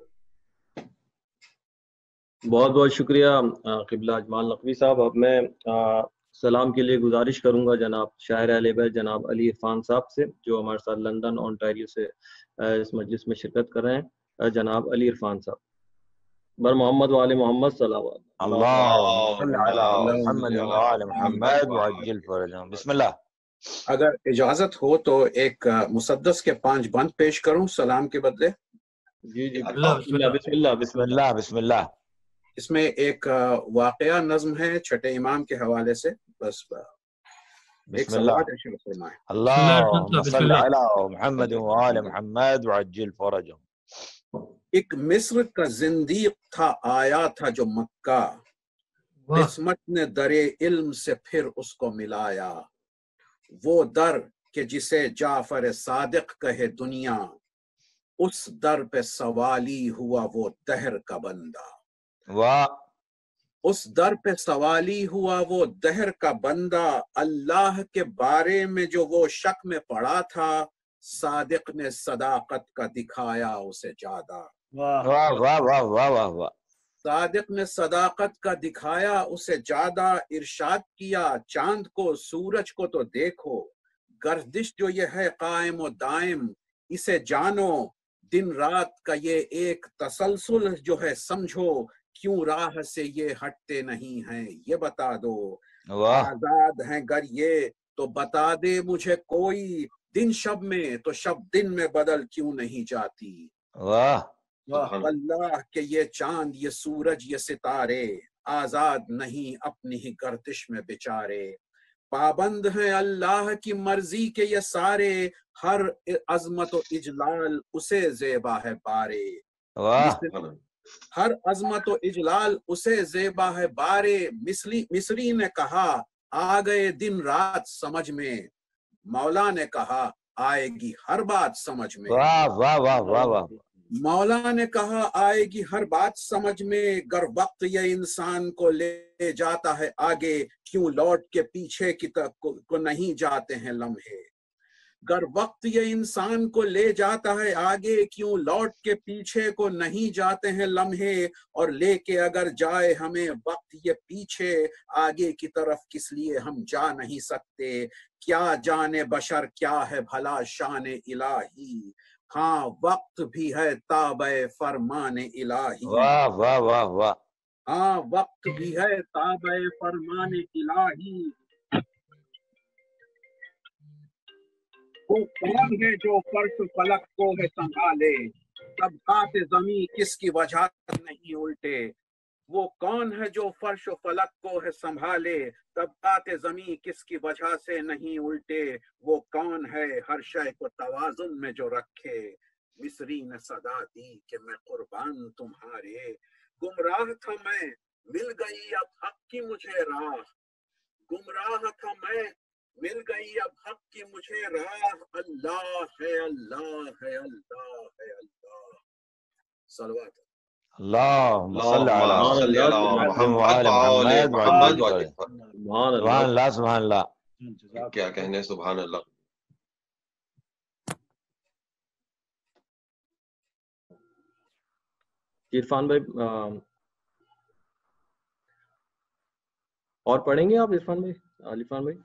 بہت بہت شکریہ قبلہ اجمال نقوی صاحب۔ اب میں سلام کے لیے گزارش کروں گا جناب شاعر اہل بیت جناب علی عرفان صاحب سے، جو ہمارے ساتھ لندن اونٹاریو سے اس مجلس میں شرکت کر رہے ہیں۔ جناب علی عرفان صاحب، بر محمد وآل محمد صلوات۔ اللہم صلی علی محمد وآل محمد وعجل فرجهم۔ بسم اللہ۔ اگر اجازت ہو تو ایک مسدس کے پانچ بند پیش کروں سلام کے بدلے۔ جی جی بسم اللہ بسم اللہ بسم اللہ بسم اللہ۔ اس میں ایک واقعہ نظم ہے چھٹے امام کے حوالے سے، بس ایک سلوات ارشاد فرمائیں۔ اللہم صلی علی محمد وآل محمد وعجل فرجهم۔ ایک مصر کا زندیق تھا آیا تھا جو مکہ، قسمت نے در علم سے پھر اس کو ملایا، وہ در کہ جسے جعفر صادق کہے دنیا، اس در پہ سوالی ہوا وہ دہر کا بندہ، واہ اس در پہ سوالی ہوا وہ دہر کا بندہ، اللہ کے بارے میں جو وہ شک میں پڑا تھا، صادق نے صداقت کا دکھایا اسے جادہ، واہ واہ واہ واہ واہ واہ۔ صادق نے صداقت کا دکھایا اسے جادہ، ارشاد کیا چاند کو سورج کو تو دیکھو، گردش جو یہ ہے قائم و دائم اسے جانو، دن رات کا یہ ایک تسلسل جو ہے سمجھو، کیوں راہ سے یہ ہٹتے نہیں ہیں یہ بتا دو، آزاد ہیں گر یہ تو بتا دے مجھے کوئی، دن شب میں تو شب دن میں بدل کیوں نہیں جاتی، واہ اللہ کہ یہ چاند یہ سورج یہ ستارے، آزاد نہیں اپنی ہی گردش میں بیچارے، پابند ہیں اللہ کی مرضی کے یہ سارے، ہر عظمت و اجلال اسے زیبا ہے بارے، ہر عظمت و اجلال اسے زیبا ہے بارے، مصری مصری نے کہا آ گئے دن رات سمجھ میں، مولا نے کہا آئے گی ہر بات سمجھ میں، واہ واہ واہ واہ واہ۔ مولا نے کہا آئے گی ہر بات سمجھ میں، گر وقت یہ انسان کو لے جاتا ہے آگے، کیوں لوٹ کے پیچھے کی کو نہیں جاتے ہیں لمحے، گر وقت یہ انسان کو لے جاتا ہے آگے، کیوں لوٹ کے پیچھے کو نہیں جاتے ہیں لمحے، اور لے کے اگر جائے ہمیں وقت یہ پیچھے، آگے کی طرف کس لیے ہم جا نہیں سکتے، کیا جانے بشر کیا ہے بھلا شان الہی، ہاں وقت بھی ہے تابع فرمان الہی، واہ واہ واہ واہ۔ ہاں وقت بھی ہے تابع فرمان الہی، وہ کون ہے جو فرش فلک کو ہے سنبھالے، طبقات زمین کس کی وجہ نہیں الٹے، وہ کون ہے جو فرش و فلک کو ہے سنبھالے، طبقات زمین کس کی وجہ سے نہیں الٹے، وہ کون ہے ہر شے کو توازن میں جو رکھے، مصری نے صدا دی کہ میں قربان تمہارے، گمراہ تھا میں مل گئی اب حق کی مجھے راہ، گمراہ تھا میں مل گئی اب حق کی مجھے راہ، اللہ ہے اللہ ہے اللہ ہے اللہ، صلوات۔ اللهم صل على اللهم صل على محمد محمد وآل وآل محمد محمد وعجل وعجل فرجهم. سبحان سبحان اللہ. اللہ سبحان اللہ. کیا کہنے سبحان اللہ. عرفان بھائی آ، اور پڑھیں گے آپ عرفان بھائی عرفان بھائی؟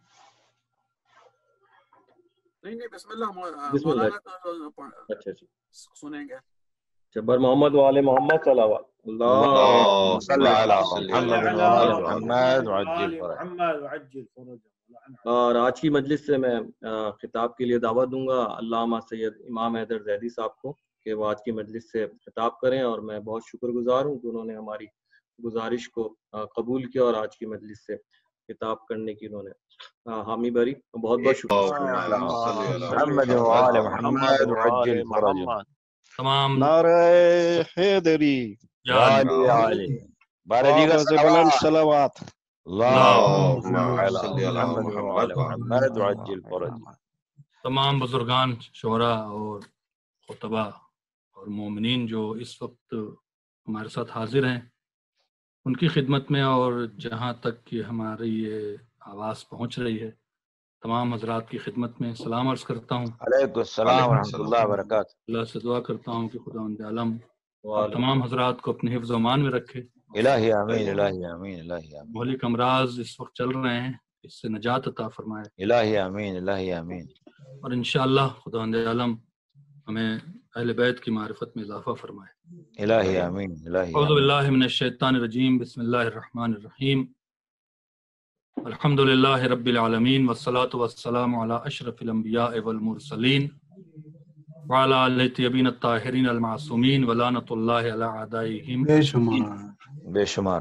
نہیں نہیں بسم اللہ مو- بسم اللہ. مولانا تو پڑھ- اچھا اچھا. سنیں گے. جبر محمد والے محمد صلی اللہ اللهم صل اللهم على صل محمد على وآل محمد محمد وعجل آل فرجهم. محمد وعجل فرجهم. اور آج کی مجلس سے میں آ، خطاب کے لیے دعوت دوں گا علامہ سید امام حیدر زیدی صاحب کو کہ وہ آج کی مجلس سے خطاب کریں، اور میں بہت شکر گزار ہوں کہ انہوں نے ہماری گزارش کو آ، قبول کیا اور آج کی مجلس سے خطاب کرنے کی انہوں نے آ، حامی بھری. بہت بہت شکریہ. اللهم صل على محمد محمد وآل وآل محمد وعجل فرجهم. تمام نعرہ حیدری یا یا علی. علی یا علی. بارہ دیگر آواز بلند صلوات. صلوات. اللهم اللهم صل صل على على محمد وآل محمد وآل محمد وعجل فرجهم. تمام بزرگان شعراء اور خطبہ اور مومنین جو اس وقت ہمارے ساتھ حاضر ہیں، ان کی خدمت میں اور جہاں تک کہ ہماری یہ آواز پہنچ رہی ہے، تمام حضرات کی خدمت میں سلام عرض کرتا ہوں. علیکم السلام ورحمۃ اللہ وبرکاتہ. اللہ سے دعا کرتا ہوں کہ خداوند عالم اور تمام حضرات کو اپنے حفظ و امان میں رکھے. الہی آمین الہی آمین الہی آمین مہلک امراض اس وقت چل رہے ہیں، اس سے نجات عطا فرمائے، الہی آمین الہی آمین. اور انشاءاللہ خداوند عالم ہمیں اہل بیت کی معرفت میں اضافہ فرمائے. الہی آمین الہی اعوذ آمین. باللہ من الشیطان الرجیم، بسم اللہ الرحمن الرحیم. الحمد للہ رب العالمین والصلاة والسلام علی اشرف الانبیاء والمرسلین وعلی آلہ الطیبین الطاہرین المعصومین ولعنۃ اللہ علی اعدائہم. بے شمار. بے شمار.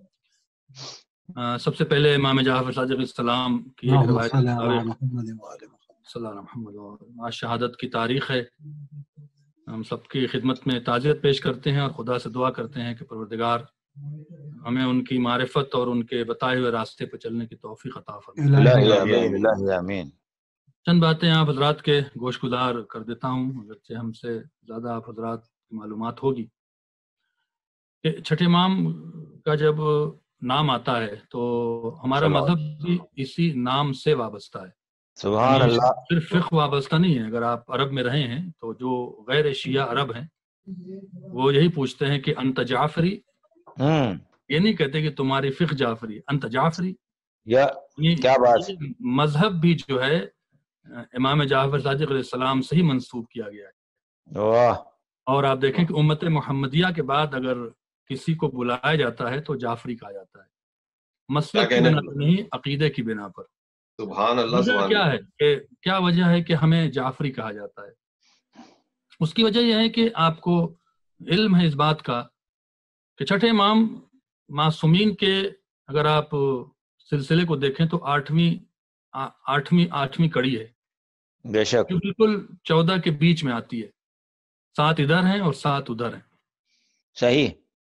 آ، سب سے پہلے امام جعفر صادق علیہ السلام کی ایک اللہم روایت صل علی مطابق محمد وآل محمد. صلی اللہ علیہ محمد و- آج شہادت کی تاریخ ہے. ہم سب کی خدمت میں تعزیت پیش کرتے ہیں اور خدا سے دعا کرتے ہیں کہ پروردگار ہمیں ان کی معرفت اور ان کے بتائے ہوئے راستے پر چلنے کی توفیق عطا فرمائے. الہی الہی آمین الہی آمین. چند باتیں آپ حضرات کے گوش گزار کر دیتا ہوں، اگرچہ ہم سے زیادہ آپ حضرات کی معلومات ہوگی. کہ چھٹے امام کا جب نام آتا ہے تو ہمارا صلوات. مذہب بھی اسی نام سے وابستہ ہے. سبحان یعنی اللہ. صرف فقہ وابستہ نہیں ہے. اگر آپ عرب میں رہے ہیں تو جو غیر شیعہ عرب ہیں وہ یہی پوچھتے ہیں کہ انت جعفری، ہوں یہ نہیں کہتے کہ تمہاری فقہ جعفری، انت جعفری. یا یہ کیا بات ہے. مذہب بھی جو ہے امام جعفر صادق علیہ السلام سے ہی منسوب کیا گیا ہے. واہ. اور آپ دیکھیں کہ امت محمدیہ کے بعد اگر کسی کو بلایا جاتا ہے تو جعفری کہا جاتا ہے، مسلک کی کیا بنا کہنے؟ پر نہیں، عقیدے کی بنا پر. سبحان اللہ وجہ سبحان کیا اللہ. ہے کہ کیا وجہ ہے کہ ہمیں جعفری کہا جاتا ہے؟ اس کی وجہ یہ ہے کہ آپ کو علم ہے اس بات کا کہ چھٹے امام معصومین کے اگر آپ سلسلے کو دیکھیں تو آٹھویں آٹھویں آٹھویں کڑی ہے بے شک. جو بالکل چودہ کے بیچ میں آتی ہے. سات ادھر ہیں اور سات ادھر ہیں، صحیح.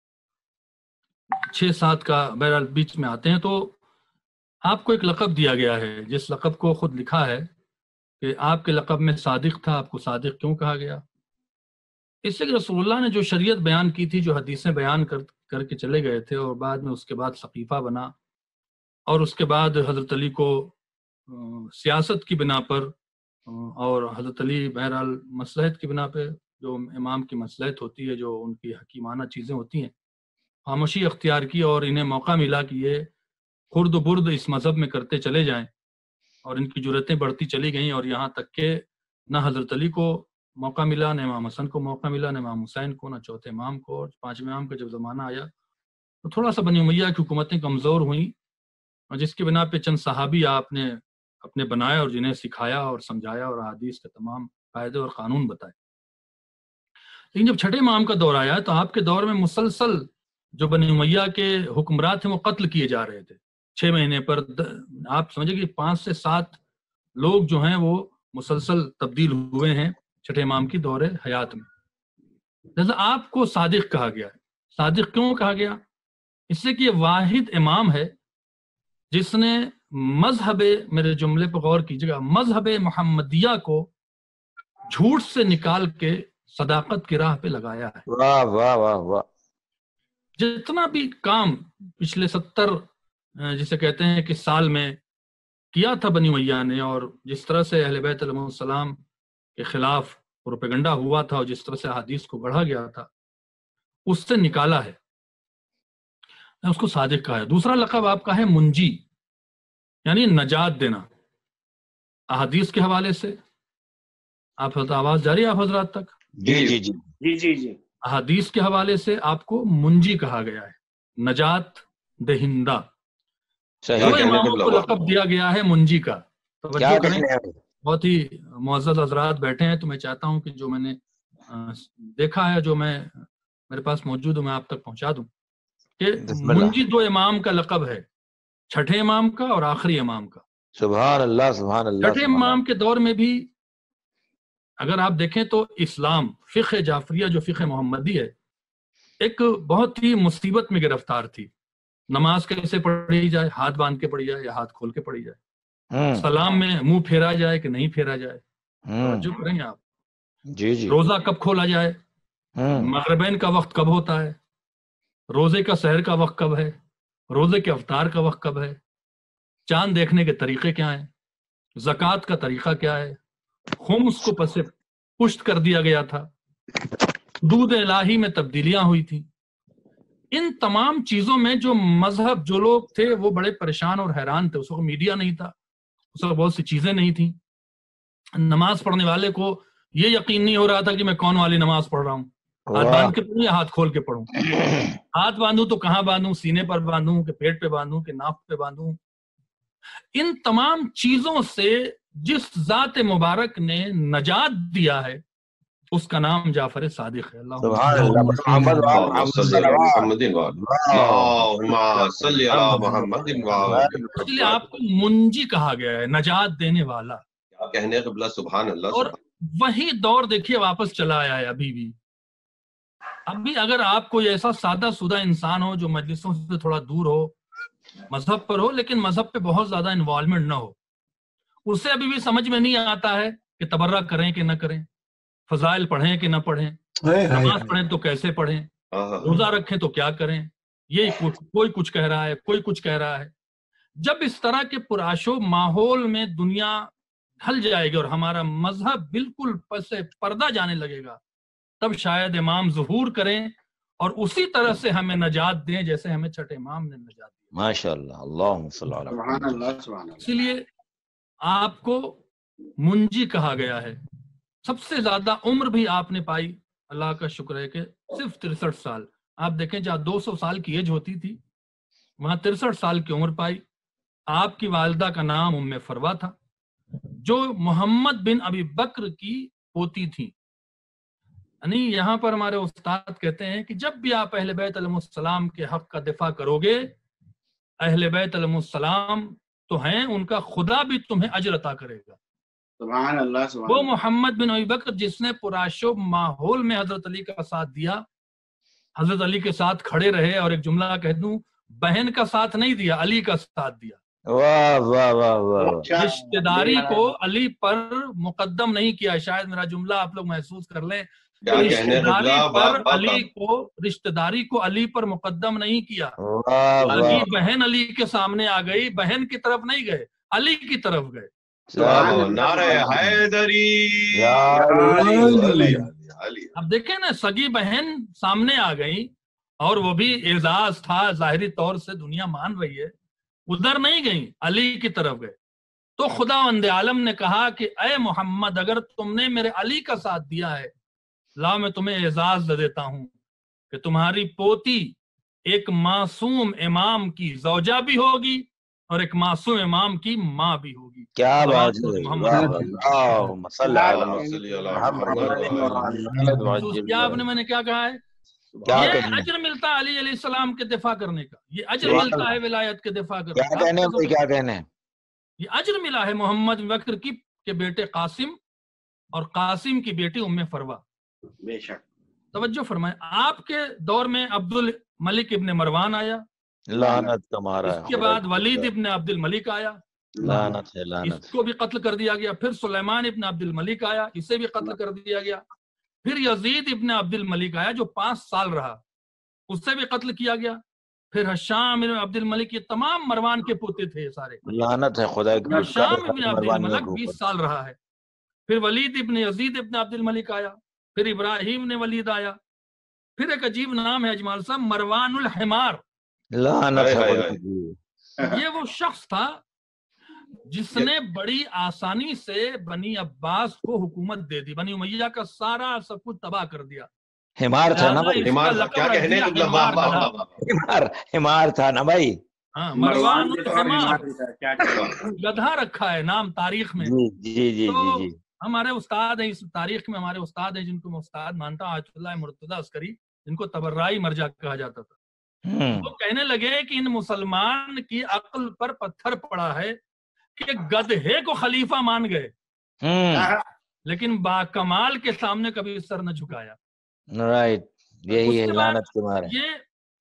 چھ سات کا بہرحال بیچ میں آتے ہیں. تو آپ کو ایک لقب دیا گیا ہے جس لقب کو خود لکھا ہے کہ آپ کے لقب میں صادق تھا. آپ کو صادق کیوں کہا گیا؟ اس سے کہ رسول اللہ نے جو شریعت بیان کی تھی، جو حدیثیں بیان کر کر کے چلے گئے تھے، اور بعد میں اس کے بعد سقیفہ بنا، اور اس کے بعد حضرت علی کو سیاست کی بنا پر اور حضرت علی بہرحال مصلحت کی بنا پہ، جو امام کی مصلحت ہوتی ہے، جو ان کی حکیمانہ چیزیں ہوتی ہیں، خاموشی اختیار کی اور انہیں موقع ملا کہ یہ خرد و برد اس مذہب میں کرتے چلے جائیں، اور ان کی جرتیں بڑھتی چلی گئیں، اور یہاں تک کہ نہ حضرت علی کو موقع ملا، نہ امام حسن کو موقع ملا، نہ امام حسین کو، نہ چوتھے امام کو. اور پانچویں امام کا جب زمانہ آیا تو تھوڑا سا بنی امیہ کی حکومتیں کمزور ہوئیں، اور جس کی بنا پہ چند صحابی آپ نے اپنے بنائے اور جنہیں سکھایا اور سمجھایا اور حدیث کے تمام قاعدے اور قانون بتائے. لیکن جب چھٹے امام کا دور آیا تو آپ کے دور میں مسلسل جو بنی امیہ کے حکمران تھے وہ قتل کیے جا رہے تھے. چھ مہینے پر آپ سمجھے کہ پانچ سے سات لوگ جو ہیں وہ مسلسل تبدیل ہوئے ہیں چھٹے امام کی دور حیات میں. لہذا آپ کو صادق کہا گیا ہے. صادق کیوں کہا گیا؟ اس سے کہ یہ واحد امام ہے جس نے مذہب، میرے جملے پر غور کیجیے گا، مذہب محمدیہ کو جھوٹ سے نکال کے صداقت کی راہ پہ لگایا ہے. واہ واہ واہ واہ. جتنا بھی کام پچھلے ستر جسے کہتے ہیں کہ سال میں کیا تھا بنی امیہ نے، اور جس طرح سے اہل بیت علیہ السلام کے خلاف پروپیگنڈا ہوا تھا اور جس طرح سے حدیث کو گڑھا گیا تھا، اس سے نکالا ہے، اس کو صادق کہا ہے۔ دوسرا لقب آپ کا ہے منجی، یعنی نجات دینا۔ احادیث کے حوالے سے آپ آواز جاری ہے آپ حضرات تک؟ جی جی جی جی جی جی احادیث کے حوالے سے آپ کو منجی کہا گیا ہے، نجات دہندہ۔ صحیح دو اماموں کو لقب دیا گیا ہے منجی کا۔ توجہ کریں، بہت ہی معزز حضرات بیٹھے ہیں، تو میں چاہتا ہوں کہ جو میں نے دیکھا ہے، جو میں میرے پاس موجود ہوں، میں آپ تک پہنچا دوں کہ منجی دو امام کا لقب ہے، چھٹے امام کا اور آخری امام کا۔ سبحان اللہ سبحان اللہ۔ چھٹے امام کے دور میں بھی اگر آپ دیکھیں تو اسلام فقہ جعفریہ جو فقہ محمدی ہے ایک بہت ہی مصیبت میں گرفتار تھی۔ نماز کیسے پڑھی جائے، ہاتھ باندھ کے پڑھی جائے یا ہاتھ کھول کے پڑھی جائے، سلام میں منہ پھیرا جائے کہ نہیں پھیرا جائے، توجہ کریں گے آپ؟ جی جی روزہ کب کھولا جائے، مغربین کا وقت کب ہوتا ہے، روزے کا سحر کا وقت کب ہے، روزے کے افطار کا وقت کب ہے، چاند دیکھنے کے طریقے کیا ہیں، زکوٰۃ کا طریقہ کیا ہے، خمس کو پس پشت کر دیا گیا تھا، حدود الہی میں تبدیلیاں ہوئی تھیں۔ ان تمام چیزوں میں جو مذہب جو لوگ تھے وہ بڑے پریشان اور حیران تھے۔ اس وقت میڈیا نہیں تھا، اس وقت بہت سی چیزیں نہیں تھیں۔ نماز پڑھنے والے کو یہ یقین نہیں ہو رہا تھا کہ میں کون والی نماز پڑھ رہا ہوں، ہاتھ باندھ کے پڑھوں یا ہاتھ کھول کے پڑھوں، ہاتھ باندھوں تو کہاں باندھوں، سینے پر باندھوں کہ پیٹ پہ باندھوں کہ ناف پہ باندھوں۔ ان تمام چیزوں سے جس ذات مبارک نے نجات دیا ہے اس کا نام جعفر صادق ہے۔ سبحان اللہ۔ اس لیے آپ کو منجی کہا گیا ہے، نجات دینے والا۔ کہنے قبلہ سبحان اللہ۔ اور وہی دور دیکھیے واپس چلا آیا ہے ابھی بھی۔ ابھی اگر آپ کوئی ایسا سادہ سودہ انسان ہو جو مجلسوں سے تھوڑا دور ہو، مذہب پر ہو لیکن مذہب پہ بہت زیادہ انوالومنٹ نہ ہو، اسے ابھی بھی سمجھ میں نہیں آتا ہے کہ تبرہ کریں کہ نہ کریں، فضائل پڑھیں کہ نہ پڑھیں، نماز پڑھیں تو کیسے پڑھیں، روزہ رکھیں تو کیا کریں، یہ کوئی کچھ کہہ رہا ہے کوئی کچھ کہہ رہا ہے۔ جب اس طرح کے پرآشوب ماحول میں دنیا ڈھل جائے گی اور ہمارا مذہب بالکل پس پردہ جانے لگے گا، تب شاید امام ظہور کریں اور اسی طرح سے ہمیں نجات دیں جیسے ہمیں چھٹے امام نے نجات دی۔ ماشاء اللہ، اللہم صلی اللہ سبحان اللہ سبحان اللہ۔ اسی لیے آپ کو منجی کہا گیا ہے۔ سب سے زیادہ عمر بھی آپ نے پائی، اللہ کا شکر ہے کہ صرف ترسٹھ سال۔ آپ دیکھیں جہاں دو سو سال کی ایج ہوتی تھی وہاں ترسٹھ سال کی عمر پائی۔ آپ کی والدہ کا نام ام فروا تھا جو محمد بن ابی بکر کی پوتی تھی۔ یعنی یہاں پر ہمارے استاد کہتے ہیں کہ جب بھی آپ اہل بیت علیہ السلام کے حق کا دفاع کرو گے، اہل بیت علیہ السلام تو ہیں، ان کا خدا بھی تمہیں اجر عطا کرے گا۔ سبحان اللہ سبحان وہ اللہ۔ محمد بن ابی بکر جس نے پرآشوب ماحول میں حضرت علی کا ساتھ دیا، حضرت علی کے ساتھ کھڑے رہے، اور ایک جملہ کہہ دوں، بہن کا ساتھ نہیں دیا، علی کا ساتھ دیا۔ واہ واہ واہ واہ۔ رشتہ داری کو علی پر مقدم نہیں کیا۔ شاید میرا جملہ آپ لوگ محسوس کر لیں، رشتہ داری پر علی کو رشتہ داری کو علی پر مقدم نہیں کیا۔ علی بہن علی کے سامنے آ گئی، بہن کی طرف نہیں گئے، علی کی طرف گئے۔ نعرہ حیدری۔ اب دیکھیں نا، سگی بہن سامنے آ گئی اور وہ بھی اعزاز تھا، ظاہری طور سے دنیا مان رہی ہے، ادھر نہیں گئی، علی کی طرف گئے۔ تو خداوند عالم نے کہا کہ اے محمد، اگر تم نے میرے علی کا ساتھ دیا ہے، لا میں تمہیں اعزاز دے دیتا ہوں کہ تمہاری پوتی ایک معصوم امام کی زوجہ بھی ہوگی اور ایک معصوم امام کی ماں بھی ہوگی۔ کیا بات ہے، آپ نے میں نے کیا کہا ہے، یہ اجر ملتا ہے علی علیہ السلام کے دفاع کرنے کا، یہ اجر ملتا ہے ولایت کے دفاع کرنے کا۔ کیا کہنے یہ اجر ملا ہے محمد بکر کی کے بیٹے قاسم اور قاسم کی بیٹی ام فروا۔ بے شک توجہ فرمائیں، آپ کے دور میں عبد الملک ابن مروان آیا، لعنت تمہارا، اس کے بعد ولید ابن عبد الملک آیا، لعنت ہے لعنت، اس کو بھی قتل کر دیا گیا۔ پھر سلیمان ابن عبد الملک آیا، اسے بھی قتل کر دیا گیا۔ پھر یزید ابن عبد الملک آیا جو پانچ سال رہا، اسے بھی قتل کیا گیا. پھر ہشام بن عبد الملک، یہ تمام مروان کے پوتے تھے سارے. لعنت ہے خدا کی. ہشام بن عبد الملک بیس سال رہا ہے. پھر ولید ابن یزید ابن عبد الملک آیا. پھر ابراہیم نے ولید آیا. پھر ایک عجیب نام ہے اجمال صاحب، مروان الحمار. لعنت ہے خدا کی. یہ وہ شخص تھا جس نے بڑی آسانی سے بنی عباس کو حکومت دے دی، بنی امیہ کا سارا سب کچھ تباہ کر دیا. حمار تھا نا بھائی. حمار کیا کہنے حمار حمار تھا نا بھائی. ہاں مروان الحمار، گدھا رکھا ہے نام تاریخ میں. جی جی جی جی. ہمارے استاد ہیں اس تاریخ میں، ہمارے استاد ہیں جن کو میں استاد مانتا ہوں، آیت اللہ مرتضیٰ عسکری، جن کو تبرائی مرجع کہا جاتا تھا. وہ کہنے لگے کہ ان مسلمان کی عقل پر پتھر پڑا ہے کہ گدھے کو خلیفہ مان گئے لیکن با کمال کے سامنے کبھی سر نہ جھکایا. رائٹ، یہی ہے لعنت کے مارے. یہ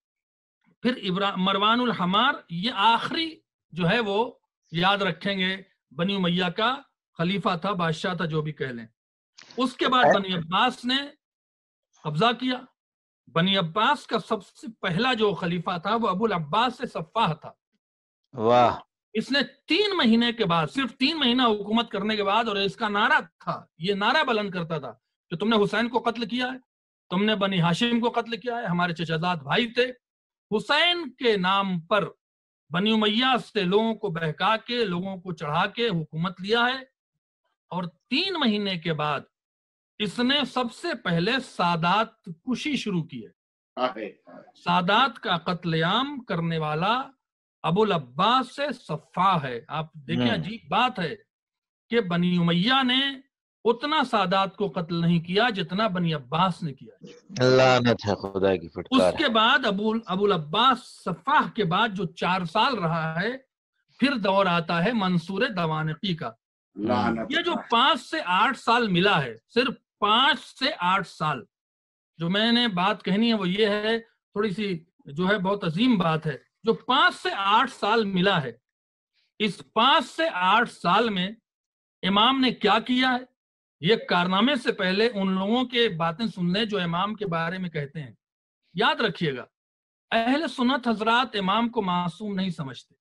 پھر مروان الحمار یہ آخری جو ہے وہ یاد رکھیں گے بنی امیہ کا خلیفہ تھا، بادشاہ تھا، جو بھی کہہ لیں. اس کے بعد بنی عباس نے قبضہ کیا. بنی عباس کا سب سے پہلا جو خلیفہ تھا وہ ابو العباس سے صفاح تھا. واہ. اس نے تین مہینے کے بعد، صرف تین مہینہ حکومت کرنے کے بعد، اور اس کا نعرہ تھا، یہ نعرہ بلند کرتا تھا کہ تم نے حسین کو قتل کیا ہے، تم نے بنی ہاشم کو قتل کیا ہے، ہمارے چچا زاد بھائی تھے. حسین کے نام پر بنی امیہ سے لوگوں کو بہکا کے، لوگوں کو چڑھا کے حکومت لیا ہے. اور تین مہینے کے بعد اس نے سب سے پہلے سادات کشی شروع کی ہے. سادات کا قتل عام کرنے والا ابو العباس سے صفاح ہے. آپ دیکھیں عجیب بات ہے کہ بنی امیہ نے اتنا سادات کو قتل نہیں کیا جتنا بنی عباس نے کیا. لعنت ہے خدا کی پھٹکار. اس کے بعد ابو ابو العباس صفاح کے بعد جو چار سال رہا ہے، پھر دور آتا ہے منصور دوانقی کا. یہ جو پانچ سے آٹھ سال ملا ہے، صرف پانچ سے آٹھ سال، جو میں نے بات کہنی ہے وہ یہ ہے، تھوڑی سی جو ہے بہت عظیم بات ہے. جو پانچ سے آٹھ سال ملا ہے، اس پانچ سے آٹھ سال میں امام نے کیا کیا ہے، یہ کارنامے سے پہلے ان لوگوں کے باتیں سن لیں جو امام کے بارے میں کہتے ہیں. یاد رکھیے گا، اہل سنت حضرات امام کو معصوم نہیں سمجھتے.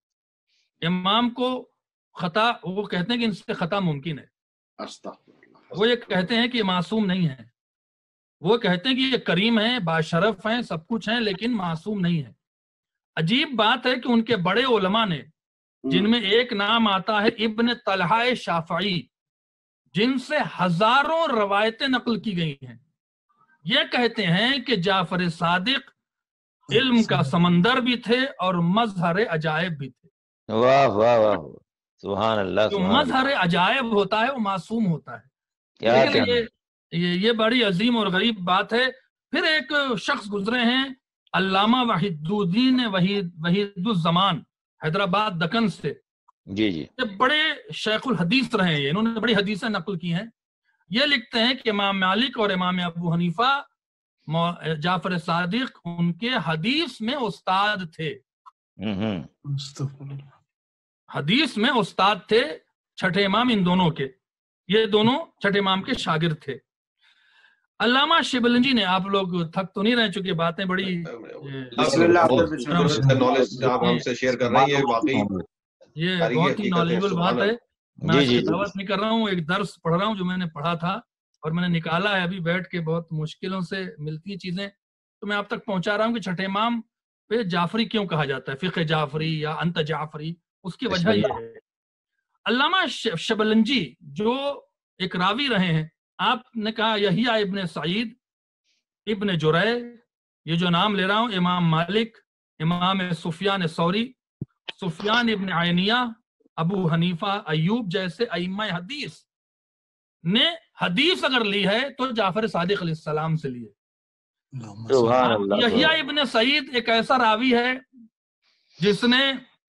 امام کو خطا، وہ کہتے ہیں کہ ان سے خطا ممکن ہے. وہ یہ کہتے ہیں کہ یہ معصوم نہیں ہے. وہ کہتے ہیں کہ یہ کریم ہیں، باشرف ہیں، سب کچھ ہیں، لیکن معصوم نہیں ہے. عجیب بات ہے کہ ان کے بڑے علماء نے، جن میں ایک نام آتا ہے ابن طلحہ شافعی، جن سے ہزاروں روایتیں نقل کی گئی ہیں، یہ کہتے ہیں کہ جعفر صادق علم کا سمندر بھی تھے اور مظہر عجائب بھی تھے. واہ واہ واہ، سبحان اللہ. جو مظہر عجائب ہوتا ہے وہ معصوم ہوتا ہے. لیکن یہ یہ بڑی عظیم اور غریب بات ہے. پھر ایک شخص گزرے ہیں علامہ وحید الدین وحید وحید الزمان، حیدرآباد دکن سے. جی جی. یہ بڑے شیخ الحدیث رہے ہیں، انہوں نے بڑی حدیثیں نقل کی ہیں. یہ لکھتے ہیں کہ امام مالک اور امام ابو حنیفہ جعفر صادق ان کے حدیث میں استاد تھے. حدیث میں استاد تھے، چھٹے امام ان دونوں کے. یہ دونوں چھٹے امام کے شاگرد تھے. علامہ شبلنجی نے، آپ لوگ تھک تو نہیں رہ چکے، باتیں بڑی یہ بہت ہی نالجبل بات ہے. میں آج کتابت نہیں کر رہا ہوں، ایک درس پڑھ رہا ہوں جو میں نے پڑھا تھا اور میں نے نکالا ہے ابھی بیٹھ کے. بہت مشکلوں سے ملتی چیزیں تو میں آپ تک پہنچا رہا ہوں کہ چھٹے امام پہ جعفری کیوں کہا جاتا ہے، فقہ جعفری یا انت جعفری. اس کی وجہ یہ ہے، علامہ شبلنجی جو ایک راوی رہے ہیں، آپ نے کہا یحییٰ ابن سعید ابن جرے، یہ جو نام لے رہا ہوں، امام مالک، امام سفیان ثوری، سفیان ابن عینیہ، ابو حنیفہ، ایوب جیسے ائمہ حدیث نے حدیث اگر لی ہے تو جعفر صادق علیہ السلام سے لی ہے. یحییٰ ابن سعید ایک ایسا راوی ہے جس نے،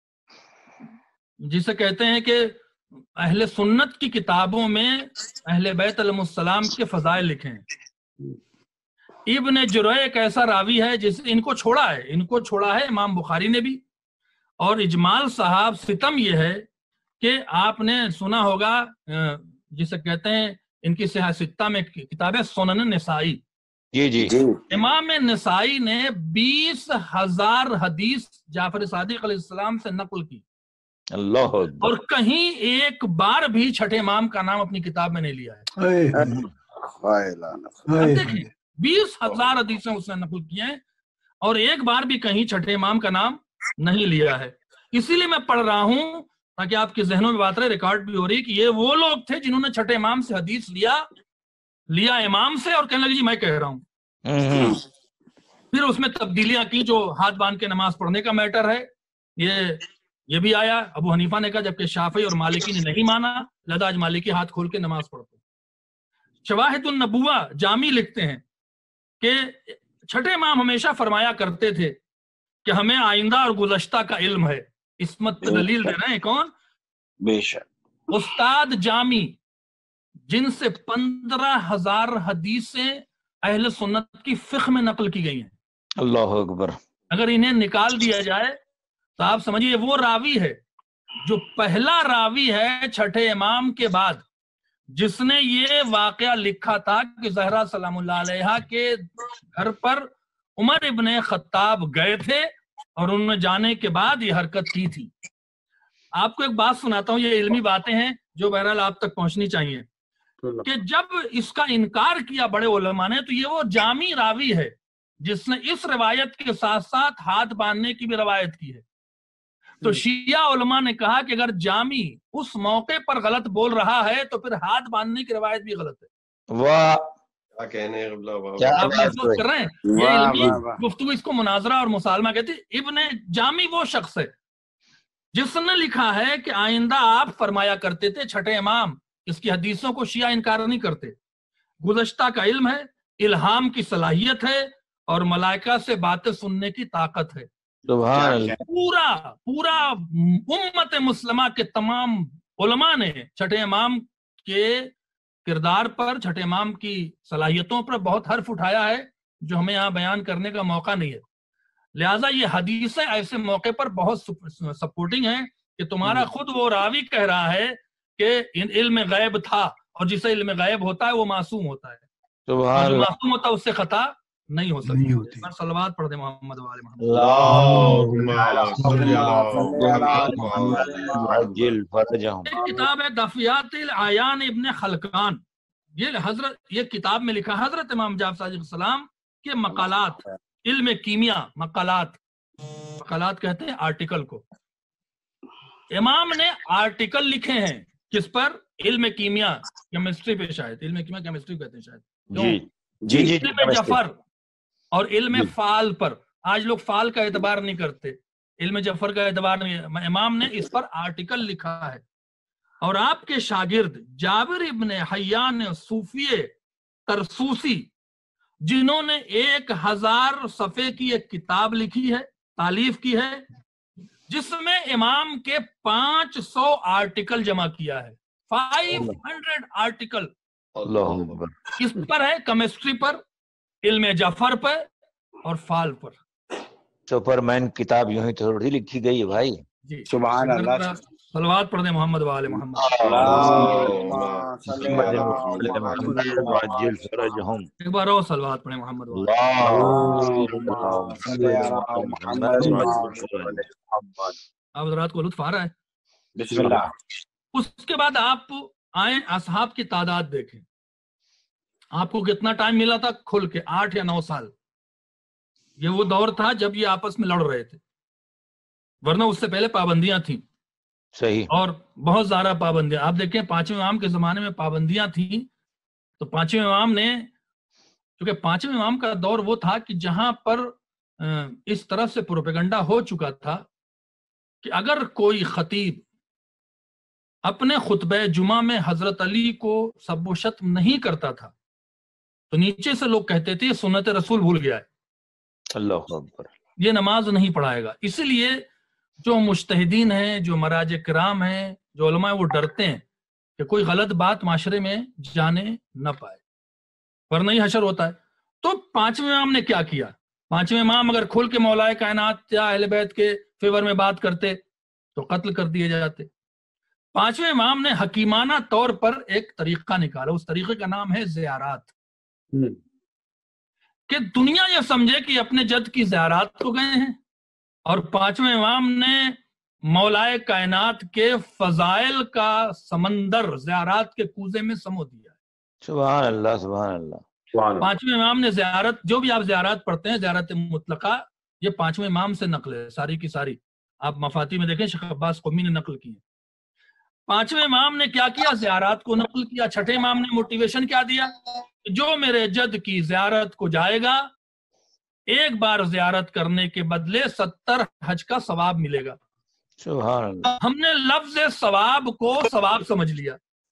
جسے کہتے ہیں کہ اہل سنت کی کتابوں میں اہل بیت علیہ السلام کے فضائل لکھے ہیں. ابن جرے ایک ایسا راوی ہے جس ان کو چھوڑا ہے ان کو چھوڑا ہے امام بخاری نے بھی. اور اجمال صاحب ستم یہ ہے کہ آپ نے سنا ہوگا جسے کہتے ہیں ان کی صحیح ستہ میں کتاب ہے سنن نسائی، جی جی امام نسائی نے بیس ہزار حدیث جعفر صادق علیہ السلام سے نقل کی، اللہ اکبر، اور کہیں ایک بار بھی چھٹے امام کا نام اپنی کتاب میں نہیں لیا ہے۔ اب دیکھیں بیس ہزار حدیثیں اس نے نقل کی ہیں اور ایک بار بھی کہیں چھٹے امام کا نام نہیں لیا ہے۔ اسی لیے میں پڑھ رہا ہوں تاکہ آپ کے ذہنوں میں بات رہے، ریکارڈ بھی ہو رہی کہ یہ وہ لوگ تھے جنہوں نے چھٹے امام سے حدیث لیا لیا امام سے اور کہنے لگے جی میں کہہ رہا ہوں۔ پھر اس میں تبدیلیاں کی، جو ہاتھ باندھ کے نماز پڑھنے کا میٹر ہے یہ یہ بھی آیا، ابو حنیفہ نے کہا، جبکہ شافعی اور مالکی نے نہیں مانا، لہذا آج مالکی ہاتھ کھول کے نماز پڑھتے۔ شواہد النبوہ جامی لکھتے ہیں کہ چھٹے امام ہمیشہ فرمایا کرتے تھے کہ ہمیں آئندہ اور گزشتہ کا علم ہے۔ عصمت پہ دلیل دے رہے ہیں کون؟ بے شک استاد جامی، جن سے پندرہ ہزار حدیثیں اہل سنت کی فقہ میں نقل کی گئی ہیں۔ اللہ اکبر، اگر انہیں نکال دیا جائے تو آپ سمجھیے وہ راوی ہے جو پہلا راوی ہے چھٹے امام کے بعد جس نے یہ واقعہ لکھا تھا کہ زہرا سلام اللہ علیہا کے گھر پر عمر ابن خطاب گئے تھے اور انہوں نے جانے کے بعد یہ حرکت کی تھی۔ آپ کو ایک بات سناتا ہوں، یہ علمی باتیں ہیں جو بہرحال آپ تک پہنچنی چاہیے، کہ جب اس کا انکار کیا بڑے علماء نے تو یہ وہ جامی راوی ہے جس نے اس روایت کے ساتھ ساتھ ہاتھ باندھنے کی بھی روایت کی ہے۔ تو شیعہ علماء نے کہا کہ اگر جامی اس موقع پر غلط بول رہا ہے تو پھر ہاتھ باندھنے کی روایت بھی غلط ہے۔ واہ، کیا کہنے ہیں قبلہ، واہ کیا آپ محسوس کر رہے ہیں یہ واہ علمی واہ واہ گفتگو، اس کو مناظرہ اور مسالمہ کہتے ہیں۔ ابن جامی وہ شخص ہے جس نے لکھا ہے کہ آئندہ آپ فرمایا کرتے تھے چھٹے امام، اس کی حدیثوں کو شیعہ انکار نہیں کرتے، گزشتہ کا علم ہے، الہام کی صلاحیت ہے اور ملائکہ سے باتیں سننے کی طاقت ہے۔ سبحان اللہ، پورا پورا امت مسلمہ کے تمام علماء نے چھٹے امام کے کردار پر، چھٹے امام کی صلاحیتوں پر بہت حرف اٹھایا ہے جو ہمیں یہاں بیان کرنے کا موقع نہیں ہے۔ لہٰذا یہ حدیثیں ایسے موقع پر بہت سپورٹنگ ہیں کہ تمہارا خود وہ راوی کہہ رہا ہے کہ علم غیب تھا، اور جسے علم غیب ہوتا ہے وہ معصوم ہوتا ہے، سبحان اور جو اللہ، معصوم ہوتا ہے اس سے خطا نہیں ہو سکتی۔ پر صلوات پڑھ دے محمد وآل محمد۔ اللہم صلی علی محمد۔ عجل فرجہم۔ ایک کتاب ہے دفیات العیان ابن خلقان، یہ حضرت یہ کتاب میں لکھا حضرت امام جعفر صادق السلام کے مقالات، علم کیمیا، مقالات مقالات کہتے ہیں آرٹیکل کو۔ امام نے آرٹیکل لکھے ہیں کس پر؟ علم کیمیا، کیمسٹری پہ، شاید علم کیمیا کیمسٹری کہتے ہیں شاید، جی جی جی، علم جفر اور علم فال پر۔ آج لوگ فال کا اعتبار نہیں کرتے، علم جفر کا اعتبار نہیں۔ امام نے اس پر آرٹیکل لکھا ہے، اور آپ کے شاگرد جابر ابن حیان صوفی ترسوسی، جنہوں نے ایک ہزار صفحے کی ایک کتاب لکھی ہے، تالیف کی ہے، جس میں امام کے پانچ سو آرٹیکل جمع کیا ہے، فائیو ہنڈریڈ آرٹیکل۔ اللہ اکبر، کس پر ہے؟ کیمسٹری پر، علم جعفر پر اور فال پر۔ سپر مین کتاب یوں ہی تھوڑی لکھی گئی ہے بھائی۔ جی سبحان اللہ، صلوات پڑھ دیں محمد وآل محمد۔ اللہم صلی علی محمد۔ عجل فرجہم۔ ایک بار اور صلوات پڑھیں محمد وآل۔ اللہم صلی علی محمد وعجل فرجہم۔ آپ حضرات کو لطف آ رہا ہے؟ بسم اللہ۔ اس کے بعد آپ آئیں اصحاب کی تعداد دیکھیں، آپ کو کتنا ٹائم ملا تھا کھل کے؟ آٹھ یا نو سال۔ یہ وہ دور تھا جب یہ آپس میں لڑ رہے تھے، ورنہ اس سے پہلے پابندیاں تھیں، صحیح، اور بہت زیادہ پابندیاں۔ آپ دیکھیں پانچویں امام کے زمانے میں پابندیاں تھیں، تو پانچویں امام نے، کیونکہ پانچویں امام کا دور وہ تھا کہ جہاں پر اس طرح سے پروپیگنڈا ہو چکا تھا کہ اگر کوئی خطیب اپنے خطبہ جمعہ میں حضرت علی کو سب و شتم نہیں کرتا تھا تو نیچے سے لوگ کہتے تھے یہ سنت رسول بھول گیا ہے، اللہ اکبر، یہ نماز نہیں پڑھائے گا۔ اسی لیے جو مجتہدین ہیں، جو مراجع کرام ہیں، جو علماء، وہ ڈرتے ہیں کہ کوئی غلط بات معاشرے میں جانے نہ پائے، ورنہ ہی حشر ہوتا ہے۔ تو پانچویں امام نے کیا کیا؟ پانچویں امام اگر کھل کے مولا کائنات یا اہل بیت کے فیور میں بات کرتے تو قتل کر دیے جاتے۔ پانچویں امام نے حکیمانہ طور پر ایک طریقہ نکالا، اس طریقے کا نام ہے زیارات۔ کہ دنیا یہ سمجھے کہ اپنے جد کی زیارات کو گئے ہیں، اور پانچویں امام نے مولائے کائنات کے فضائل کا سمندر زیارات کے کوزے میں سمو دیا ہے۔ سبحان اللہ سبحان اللہ۔ پانچویں امام نے زیارت، جو بھی آپ زیارات پڑھتے ہیں، زیارت مطلقہ یہ پانچویں امام سے نقل ہے ساری کی ساری، آپ مفاتی میں دیکھیں شیخ عباس قمی نے نقل کی ہے۔ پانچویں امام نے کیا کیا؟ زیارات کو نقل کیا۔ چھٹے امام نے موٹیویشن کیا دیا؟ جو میرے جد کی زیارت کو جائے گا ایک بار زیارت کرنے کے بدلے ستر حج کا ثواب ملے گا۔ سبحان اللہ۔ ہم نے لفظ ثواب کو ثواب سمجھ لیا۔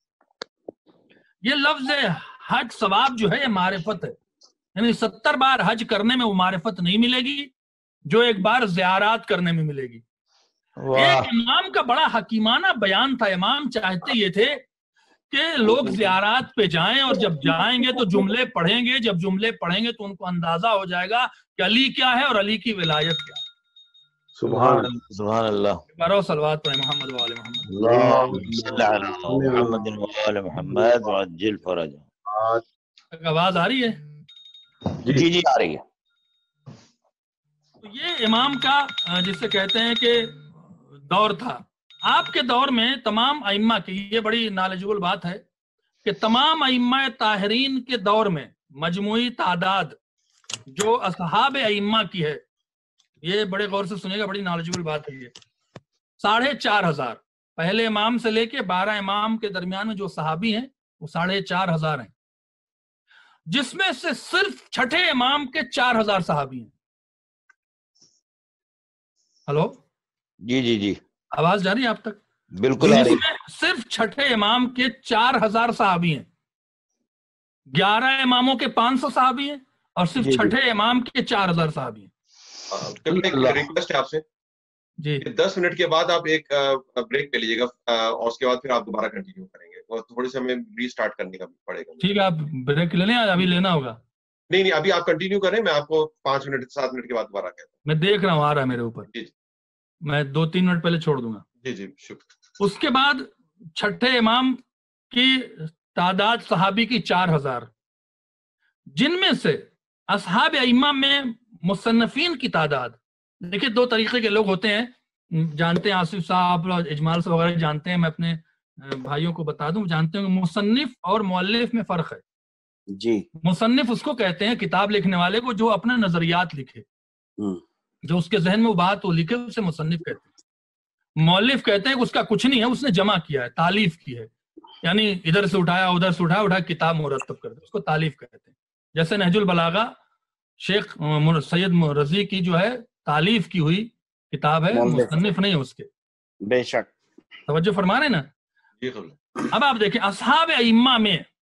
یہ لفظ حج ثواب جو ہے یہ معرفت ہے، یعنی ستر بار حج کرنے میں وہ معرفت نہیں ملے گی جو ایک بار زیارات کرنے میں ملے گی۔ ایک امام کا بڑا حکیمانہ بیان تھا، امام چاہتے یہ تھے کہ لوگ زیارات پہ جائیں اور جب جائیں گے تو جملے پڑھیں گے، جب جملے پڑھیں گے تو ان کو اندازہ ہو جائے گا کہ علی کیا ہے اور علی کی ولایت کیا ہے۔ سبحان اللہ سبحان اللہ۔ برو صلوات پر محمد و آل محمد۔ اللہم صلی علی محمد و آل محمد وعجل فرجہ۔ آواز آ رہی ہے؟ جی جی آ رہی ہے۔ تو یہ امام کا جسے کہتے ہیں کہ دور تھا۔ آپ کے دور میں تمام ائمہ کی، یہ بڑی نالجبل بات ہے کہ تمام ائمہ طاہرین کے دور میں مجموعی تعداد جو اصحاب ائمہ کی ہے، یہ بڑے غور سے سنیے گا، بڑی نالجبل بات ہے، یہ ساڑھے چار ہزار پہلے امام سے لے کے بارہ امام کے درمیان میں جو صحابی ہیں وہ ساڑھے چار ہزار ہیں، جس میں سے صرف چھٹے امام کے چار ہزار صحابی ہیں۔ ہلو جی جی جی آواز جا رہی ہے آپ تک؟ بالکل آ رہی ہے۔ صرف چھٹے امام کے چار ہزار صحابی ہیں، گیارہ اماموں کے پانچ سو صحابی ہیں، اور صرف چھٹے امام کے چار ہزار صحابی ہیں۔ ریکویسٹ ہے آپ سے جی دس منٹ کے بعد آپ ایک بریک لے لیجیے گا اور اس کے بعد پھر آپ دوبارہ کنٹینیو کریں گے، اور تھوڑی سی ہمیں ری اسٹارٹ کرنے کا پڑے گا۔ ٹھیک ہے، آپ بریک لے لیں، ابھی لینا ہوگا؟ نہیں نہیں ابھی آپ کنٹینیو کریں، میں آپ کو پانچ منٹ سات منٹ کے بعد دوبارہ کہتا ہوں۔ میں دیکھ رہا ہوں آ رہا ہے میرے اوپر، جی میں دو تین منٹ پہلے چھوڑ دوں گا۔ جی جی شکریہ۔ اس کے بعد چھٹے امام کی تعداد صحابی کی چار ہزار، جن میں سے اصحاب ائمہ میں مصنفین کی تعداد، دیکھیں دو طریقے کے لوگ ہوتے ہیں، جانتے ہیں آصف صاحب اجمال سے وغیرہ جانتے ہیں، میں اپنے بھائیوں کو بتا دوں، جانتے ہیں کہ مصنف اور مؤلف میں فرق ہے۔ جی مصنف اس کو کہتے ہیں کتاب لکھنے والے کو جو اپنے نظریات لکھے، جو اس کے ذہن میں وہ بات وہ لکھے، اسے مصنف کہتے ہیں۔ مؤلف کہتے ہیں کہ اس کا کچھ نہیں ہے، اس نے جمع کیا ہے، تالیف کی ہے، یعنی ادھر سے اٹھایا ادھر سے اٹھایا اٹھایا کتاب مرتب کر دے، اس کو تالیف کہتے ہیں۔ جیسے نہج البلاغہ شیخ سید رضی کی جو ہے تالیف کی ہوئی کتاب ہے، مصنف نہیں ہے اس کے، بے شک، توجہ فرما رہے نا۔ اب آپ دیکھیں اصحاب ائمہ میں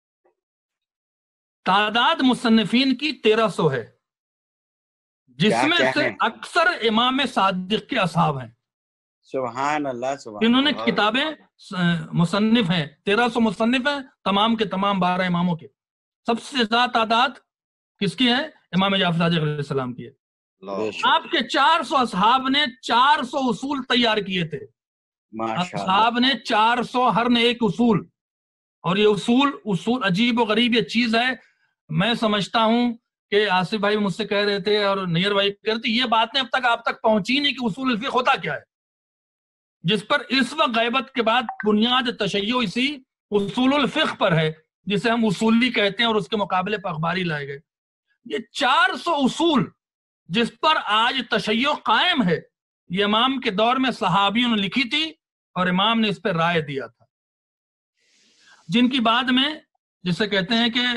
تعداد مصنفین کی تیرہ سو ہے، جس میں سے اکثر امام صادق کے اصحاب ہیں۔ سبحان اللہ سبحان انہوں نے کتابیں مصنف ہیں، تیرہ سو مصنف ہیں تمام کے تمام بارہ اماموں کے۔ سب سے زیادہ تعداد کس کی ہے؟ امام جعفر صادق علیہ السلام کی ہے۔ آپ کے چار سو اصحاب نے چار سو اصول تیار کیے تھے، اصحاب نے چار سو ہر نے ایک اصول، اور یہ اصول اصول عجیب و غریب یہ چیز ہے، میں سمجھتا ہوں کہ آصف بھائی مجھ سے کہہ رہے تھے اور نیر بھائی کہہ رہے تھے، یہ باتیں اب تک آپ تک پہنچی نہیں کہ اصول الفقہ ہوتا کیا ہے، جس پر اس وقت غیبت کے بعد بنیاد تشیع اسی اصول الفقہ پر ہے، جسے ہم اصولی کہتے ہیں، اور اس کے مقابلے پر اخباری لائے گئے۔ یہ چار سو اصول جس پر آج تشیع قائم ہے، یہ امام کے دور میں صحابیوں نے لکھی تھی، اور امام نے اس پہ رائے دیا تھا، جن کی بعد میں جسے کہتے ہیں کہ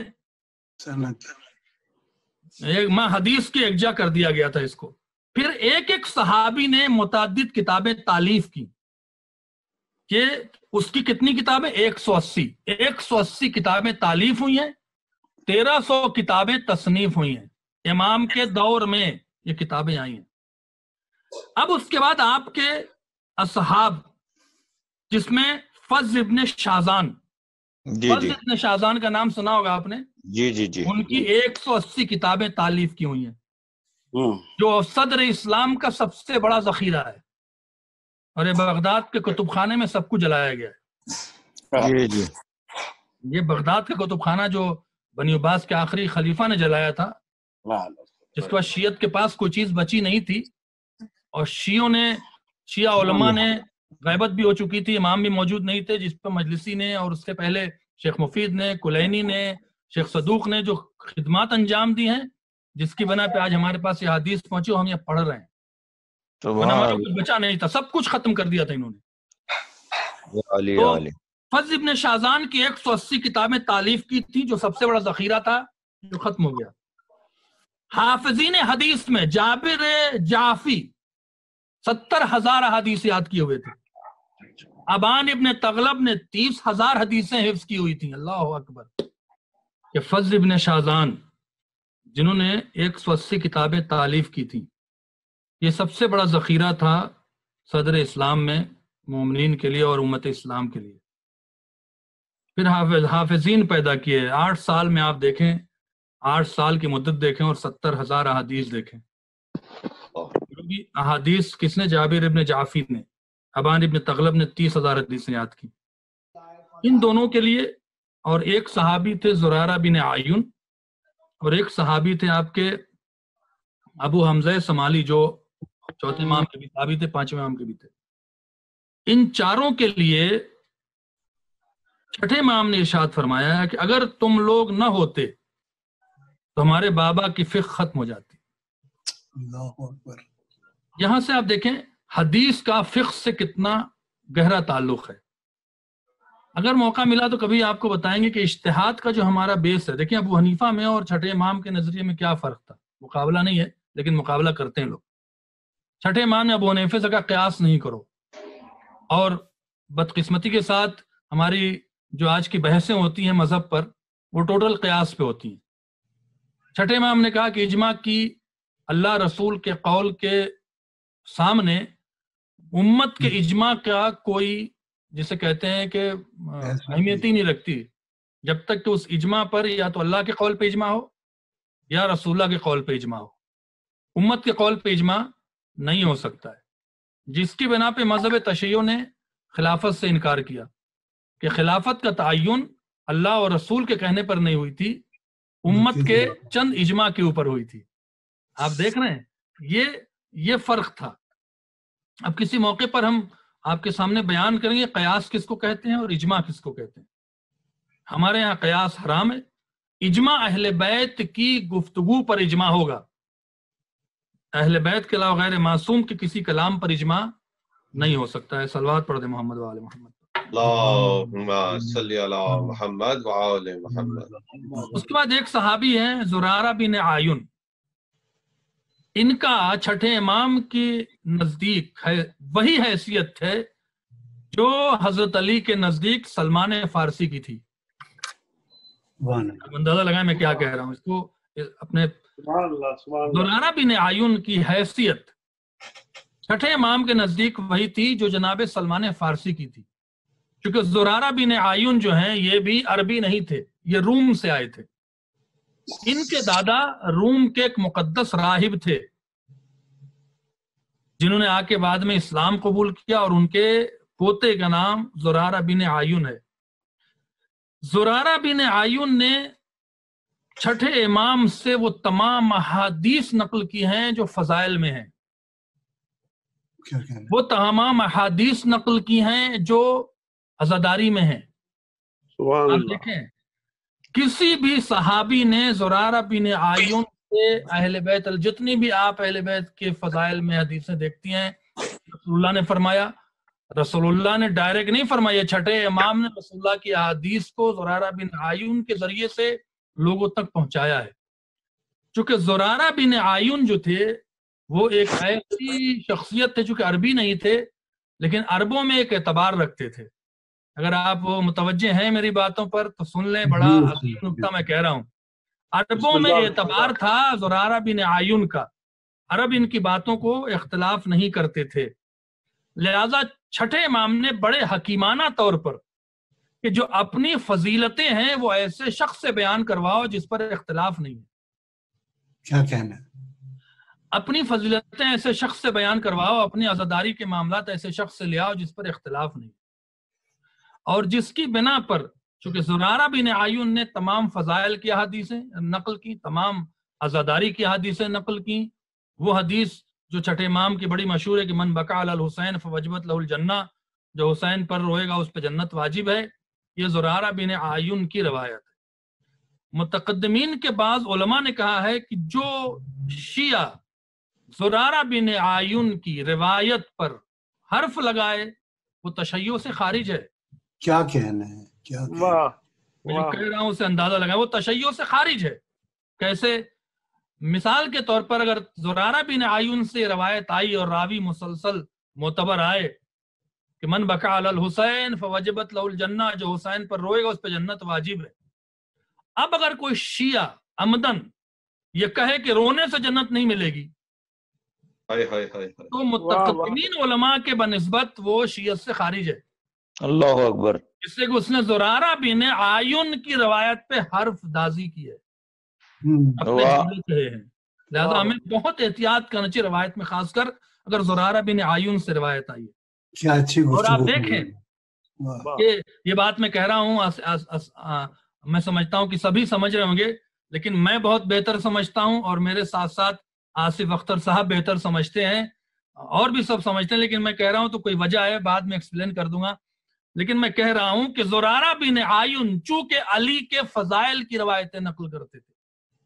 ایک ماں حدیث کی اکجا کر دیا گیا تھا اس کو۔ پھر ایک ایک صحابی نے متعدد کتابیں تالیف کی، کہ اس کی کتنی کتابیں؟ ایک سو اسی ایک سو اسی کتابیں تالیف ہوئی ہیں، تیرہ سو کتابیں تصنیف ہوئی ہیں، امام کے دور میں یہ کتابیں آئی ہیں۔ اب اس کے بعد آپ کے اصحاب، جس میں فضل ابن شازان، جی فضل جی ابن شازان کا نام سنا ہوگا آپ نے، جی جی جی ان کی ایک سو اسی کتابیں تالیف کی ہوئی ہیں، جو صدر اسلام کا سب سے بڑا ذخیرہ ہے، اور یہ بغداد کے کتب خانے میں سب کچھ جلایا گیا ہے۔ جی جی یہ بغداد کا کتب خانہ جو بنی عباس کے آخری خلیفہ نے جلایا تھا، جس کے بعد شیعت کے پاس کوئی چیز بچی نہیں تھی، اور شیعوں نے شیعہ علماء نے غیبت بھی ہو چکی تھی، امام بھی موجود نہیں تھے، جس پہ مجلسی نے اور اس سے پہلے شیخ مفید نے، کلینی نے، شیخ صدوق نے جو خدمات انجام دی ہیں، جس کی بنا پہ آج ہمارے پاس یہ حدیث پہنچی اور ہم یہ پڑھ رہے ہیں. ہمارا کچھ بچا نہیں تھا، سب کچھ ختم کر دیا تھا انہوں نے. تو فضل ابن شاذان کی ایک سو اسی کتابیں تالیف کی تھی، جو سب سے بڑا ذخیرہ تھا، جو ختم ہو گیا. حافظین حدیث میں جابر جعفی ستر ہزار احادیث یاد کیے ہوئے تھے. ابان ابن تغلب نے تیس ہزار حدیثیں حفظ کی ہوئی تھیں. اللہ اکبر. کہ فضل ابن شاذان جنہوں نے ایک سو اسی کتابیں تالیف کی تھیں، یہ سب سے بڑا ذخیرہ تھا صدر اسلام میں مومنین کے لیے اور امت اسلام کے لیے. پھر حافظ حافظین پیدا کیے. آٹھ سال میں آپ دیکھیں، آٹھ سال کی مدت دیکھیں اور ستر ہزار احادیث دیکھیں. احادیث کس نے؟ جابر ابن جعفی نے. ابان ابن تغلب نے تیس ہزار حدیثیں یاد کی. ان دونوں کے لیے. اور ایک صحابی تھے زرارہ بن عیون، اور ایک صحابی تھے آپ کے ابو حمزہ سمالی، جو چوتھے امام کے بھی صحابی تھے، پانچویں امام کے بھی تھے. ان چاروں کے لیے چھٹے امام نے ارشاد فرمایا کہ اگر تم لوگ نہ ہوتے تو ہمارے بابا کی فقہ ختم ہو جاتی. اللہ اکبر. یہاں سے آپ دیکھیں حدیث کا فقہ سے کتنا گہرا تعلق ہے. اگر موقع ملا تو کبھی آپ کو بتائیں گے کہ اجتہاد کا جو ہمارا بیس ہے. دیکھیں ابو حنیفہ میں اور چھٹے امام کے نظریے میں کیا فرق تھا. مقابلہ نہیں ہے لیکن مقابلہ کرتے ہیں لوگ. چھٹے امام نے ابو حنیفہ سے کہا قیاس نہیں کرو، اور بدقسمتی کے ساتھ ہماری جو آج کی بحثیں ہوتی ہیں مذہب پر، وہ ٹوٹل قیاس پہ ہوتی ہیں. چھٹے امام نے کہا کہ اجماع کی اللہ رسول کے قول کے سامنے امت کے اجماع کا کوئی، جسے کہتے ہیں کہ اہمیت ہی نہیں رکھتی، جب تک کہ اس اجماع پر یا تو اللہ کے قول پہ اجماع ہو یا رسول اللہ کے قول پہ اجماع ہو. امت کے قول پہ اجماع نہیں ہو سکتا ہے. جس کی بنا پہ مذہب تشیع نے خلافت سے انکار کیا کہ خلافت کا تعین اللہ اور رسول کے کہنے پر نہیں ہوئی تھی، امت کے چند اجماع کے اوپر ہوئی تھی. آپ دیکھ رہے ہیں یہ یہ فرق تھا. اب کسی موقع پر ہم آپ کے سامنے بیان کریں گے قیاس کس کو کہتے ہیں اور اجماع کس کو کہتے ہیں. ہمارے ہاں قیاس حرام ہے. اجماع اہل بیت کی گفتگو پر اجماع ہوگا. اہل بیت کے علاوہ غیر معصوم کے کسی کلام پر اجماع نہیں ہو سکتا ہے. صلوات پڑھ دیں محمد و آل محمد. اللہم صلی علی محمد و آل محمد. اس کے بعد ایک صحابی ہیں زرارہ بن عیون. ان کا چھٹے امام کے نزدیک ہے وہی حیثیت ہے جو حضرت علی کے نزدیک سلمان فارسی کی تھی. اندازہ لگائیں میں کیا کہہ رہا ہوں. اس کو اپنے زرارہ بن عیون کی حیثیت چھٹے امام کے نزدیک وہی تھی جو جناب سلمان فارسی کی تھی. کیونکہ زرارہ بن عیون جو ہیں یہ بھی عربی نہیں تھے، یہ روم سے آئے تھے. ان کے دادا روم کے ایک مقدس راہب تھے جنہوں نے آ کے بعد میں اسلام قبول کیا، اور ان کے پوتے کا نام زرارہ بن عیون ہے. زرارہ بن عیون نے چھٹے امام سے وہ تمام احادیث نقل کی ہیں جو فضائل میں ہیں. وہ تمام احادیث نقل کی ہیں جو عزاداری میں ہیں. آپ دیکھیں کسی بھی صحابی نے زرارہ بن عیون سے اہل بیت، جتنی بھی آپ اہل بیت کے فضائل میں حدیثیں دیکھتی ہیں، رسول اللہ نے فرمایا. رسول اللہ نے ڈائریکٹ نہیں فرمایا، چھٹے امام نے رسول اللہ کی احادیث کو زرارہ بن عیون کے ذریعے سے لوگوں تک پہنچایا ہے. چونکہ زرارہ بن عیون جو تھے وہ ایک ایسی شخصیت تھے چونکہ عربی نہیں تھے لیکن عربوں میں ایک اعتبار رکھتے تھے. اگر آپ متوجہ ہیں میری باتوں پر تو سن لیں، بڑا عظیم نکتہ میں کہہ رہا ہوں. عربوں میں اعتبار تھا زرارہ بن عیون کا. عرب ان کی باتوں کو اختلاف نہیں کرتے تھے. لہذا چھٹے امام نے بڑے حکیمانہ طور پر کہ جو اپنی فضیلتیں ہیں وہ ایسے شخص سے بیان کرواؤ جس پر اختلاف نہیں ہے. کیا کہنا ہے؟ اپنی فضیلتیں ایسے شخص سے بیان کرواؤ، اپنی عزاداری کے معاملات ایسے شخص سے لے آؤ جس پر اختلاف نہیں. اور جس کی بنا پر چونکہ زرارہ بن عیون نے تمام فضائل کی احادیثیں نقل کی، تمام आज़ादारी की हदीसें नकल की। वो हदीस जो छठे इमाम की बड़ी मशहूर है कि मन बका अल हुसैन फवजबत लहुल जन्ना, जो हुसैन पर रोएगा उस पर जन्नत वाजिब है, ये ज़ुरारा बिन आयुन की रवायत है। मुतक़द्दिमीन के बाद उलमा ने कहा है कि जो शिया ज़ुरारा बिन आयुन की रिवायत पर हर्फ लगाए वो तशय्यो से खारिज है। क्या कहना है, क्या कहना है? वाह मैं जो वाह कह रहा हूं उसे अंदाजा लगाए, वो तशय्यो से खारिज है। कैसे? मिसाल के तौर पर अगर ज़ुरारा बिन आयुन से रवायत आई और रावी मुसलसल मोतबर आए कि मन बका अल हुसैन फवजबत लहुल जन्ना, जो हुसैन पर रोएगा उस पर जन्नत वाजिब है। अब अगर कोई शिया अमदन ये कहे कि रोने से जन्नत नहीं मिलेगी, हाय हाय हाय हाय तो मुतक़द्दिमीन उलमा के बनिस्बत वो शियत से खारिज है। अल्लाह अकबर। इसलिए कि उसने ज़ुरारा बिन आयुन की रवायत पे हर्फ दाजी की है, हम्म, अपने वाह। जुमले कहे हैं। लिहाजा हमें बहुत एहतियात करना चाहिए रवायत में, खासकर अगर ज़ुरारा बिन आयुन से रवायत आई है। क्या अच्छी और आप गुफ्तगू देखें की। वाह। कि ये बात मैं कह रहा हूँ अस, अस, अस, आ, मैं समझता हूँ कि सभी समझ रहे होंगे, लेकिन मैं बहुत बेहतर समझता हूँ और मेरे साथ साथ आसिफ अख्तर साहब बेहतर समझते हैं और भी सब समझते हैं, लेकिन मैं कह रहा हूँ तो कोई वजह है, बाद में एक्सप्लेन कर दूंगा। लेकिन मैं कह रहा हूं कि ज़ुरारा बिन आयुन चूंकि अली के फजाइल की रवायतें नकल करते थे,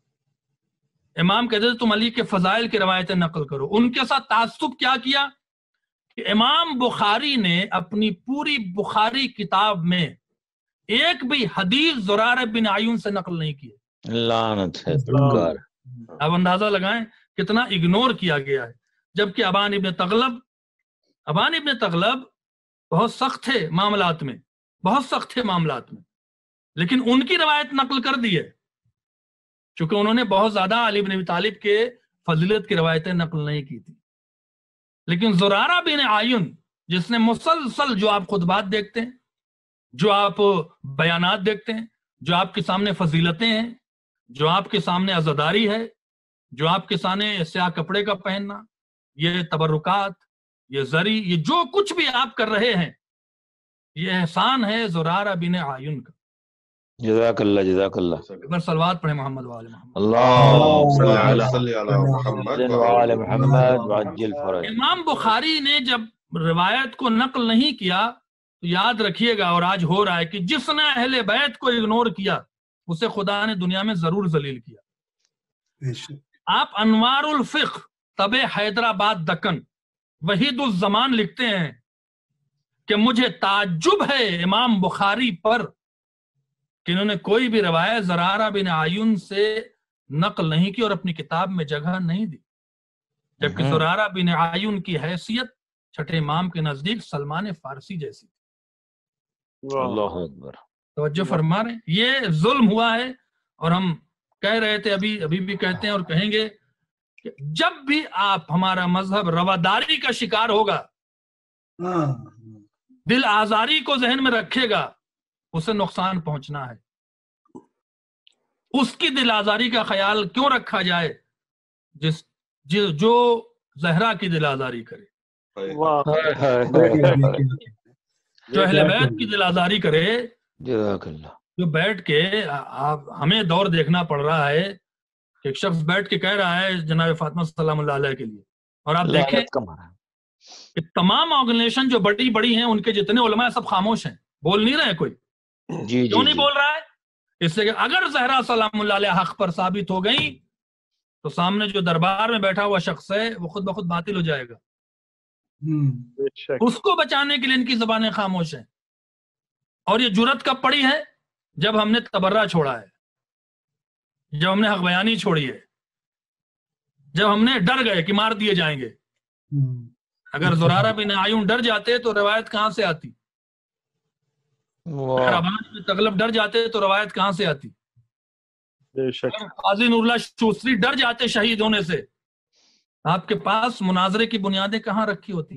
इमाम कहते थे तुम अली के फजाइल की रवायतें नकल करो। उनके साथ तासुब क्या किया कि इमाम बुखारी ने अपनी पूरी बुखारी किताब में एक भी हदीस ज़ुरारा बिन आयुन से नकल नहीं की। लानत है, धिक्कार। अब अंदाजा लगाएं कितना इग्नोर किया गया है। जबकि अबान इब्न तगलब अबान इब्न तगलब बहुत सख्त थे मामलात में, बहुत सख्त थे मामलात में, लेकिन उनकी रवायत नकल कर दी है क्योंकि उन्होंने बहुत ज्यादा अली इब्न अबी तालिब के फजीलत की रवायतें नकल नहीं की थी। लेकिन ज़ुरारा बिन आयुन जिसने मुसलसल, जो आप खुतबात देखते हैं, जो आप बयानात देखते हैं, जो आपके सामने फजीलतें हैं, जो आपके सामने अज़ादारी है, जो आपके सामने स्याह कपड़े का पहनना, ये तबरुकात, ये जरी, ये जो कुछ भी आप कर रहे हैं, ये एहसान है ज़ुरारा बिन आयुन का। जज़ाकल्लाह जज़ाकल्लाह। एक बार सलवात पढ़े मोहम्मद वाले मोहम्मद। अल्लाह सल्ली अला मुहम्मद वाले मोहम्मद वअज्जिल फरज। इमाम बुखारी ने जब रिवायत को नकल नहीं किया तो याद रखिएगा, और आज हो रहा है, कि जिसने अहले बैत को इग्नोर किया उसे खुदा ने दुनिया में जरूर जलील किया। आप अनवारुल फिक़्ह तबे हैदराबाद दक्कन वहीदुल ज़मान लिखते हैं कि मुझे ताज्जुब है इमाम बुखारी पर कि इन्होंने कोई भी रवायत ज़ुरारा बिन आयुन से नकल नहीं की और अपनी किताब में जगह नहीं दी, जबकि ज़ुरारा बिन आयुन की हैसियत छठे इमाम के नजदीक सलमान फारसी जैसी थी। अल्लाह अकबर। तवज्जो फरमा रहे हैं, ये जुल्म हुआ है। और हम कह रहे थे, अभी अभी भी कहते हैं और कहेंगे कि जब भी आप, हमारा मजहब रवादारी का शिकार होगा, दिल आजारी को जहन में रखेगा, उसे नुकसान पहुंचना है। उसकी दिल आजारी का ख्याल क्यों रखा जाए जिस जो, जो जहरा की दिल आजारी करे, जो अहले बैत की दिल आजारी करे। जो बैठ के आप, हमें दौर देखना पड़ रहा है कि एक शख्स बैठ के कह रहा है जनाब फातिमा सल्लल्लाहु अलैहा के लिए, और आप देखें कि तमाम ऑर्गेनाइजेशन जो बड़ी बड़ी हैं उनके जितने उलमा सब खामोश हैं, बोल नहीं रहे कोई। जी, क्यों जी, नहीं जी। बोल रहा है? इसलिए कि अगर जहरा सलामुल्लाह अलैहा हक पर साबित हो गई तो सामने जो दरबार में बैठा हुआ शख्स है वो खुद ब खुद बातिल हो जाएगा। उसको बचाने के लिए इनकी जबानें खामोश हैं। और ये जुर्रत कब पड़ी है? जब हमने तबर्रा छोड़ा है, जब हमने हक बयानी छोड़ी है, जब हमने डर गए कि मार दिए जाएंगे। अगर ज़ुरारा बिन आयुन डर जाते तो रवायत कहां से आती? अगर अबान बिन तगलब डर जाते तो रवायत कहां से आती? अगर काज़ी नूरुल्लाह शूसरी डर जाते शहीद होने से, आपके पास मुनाजरे की बुनियादें कहां रखी होती?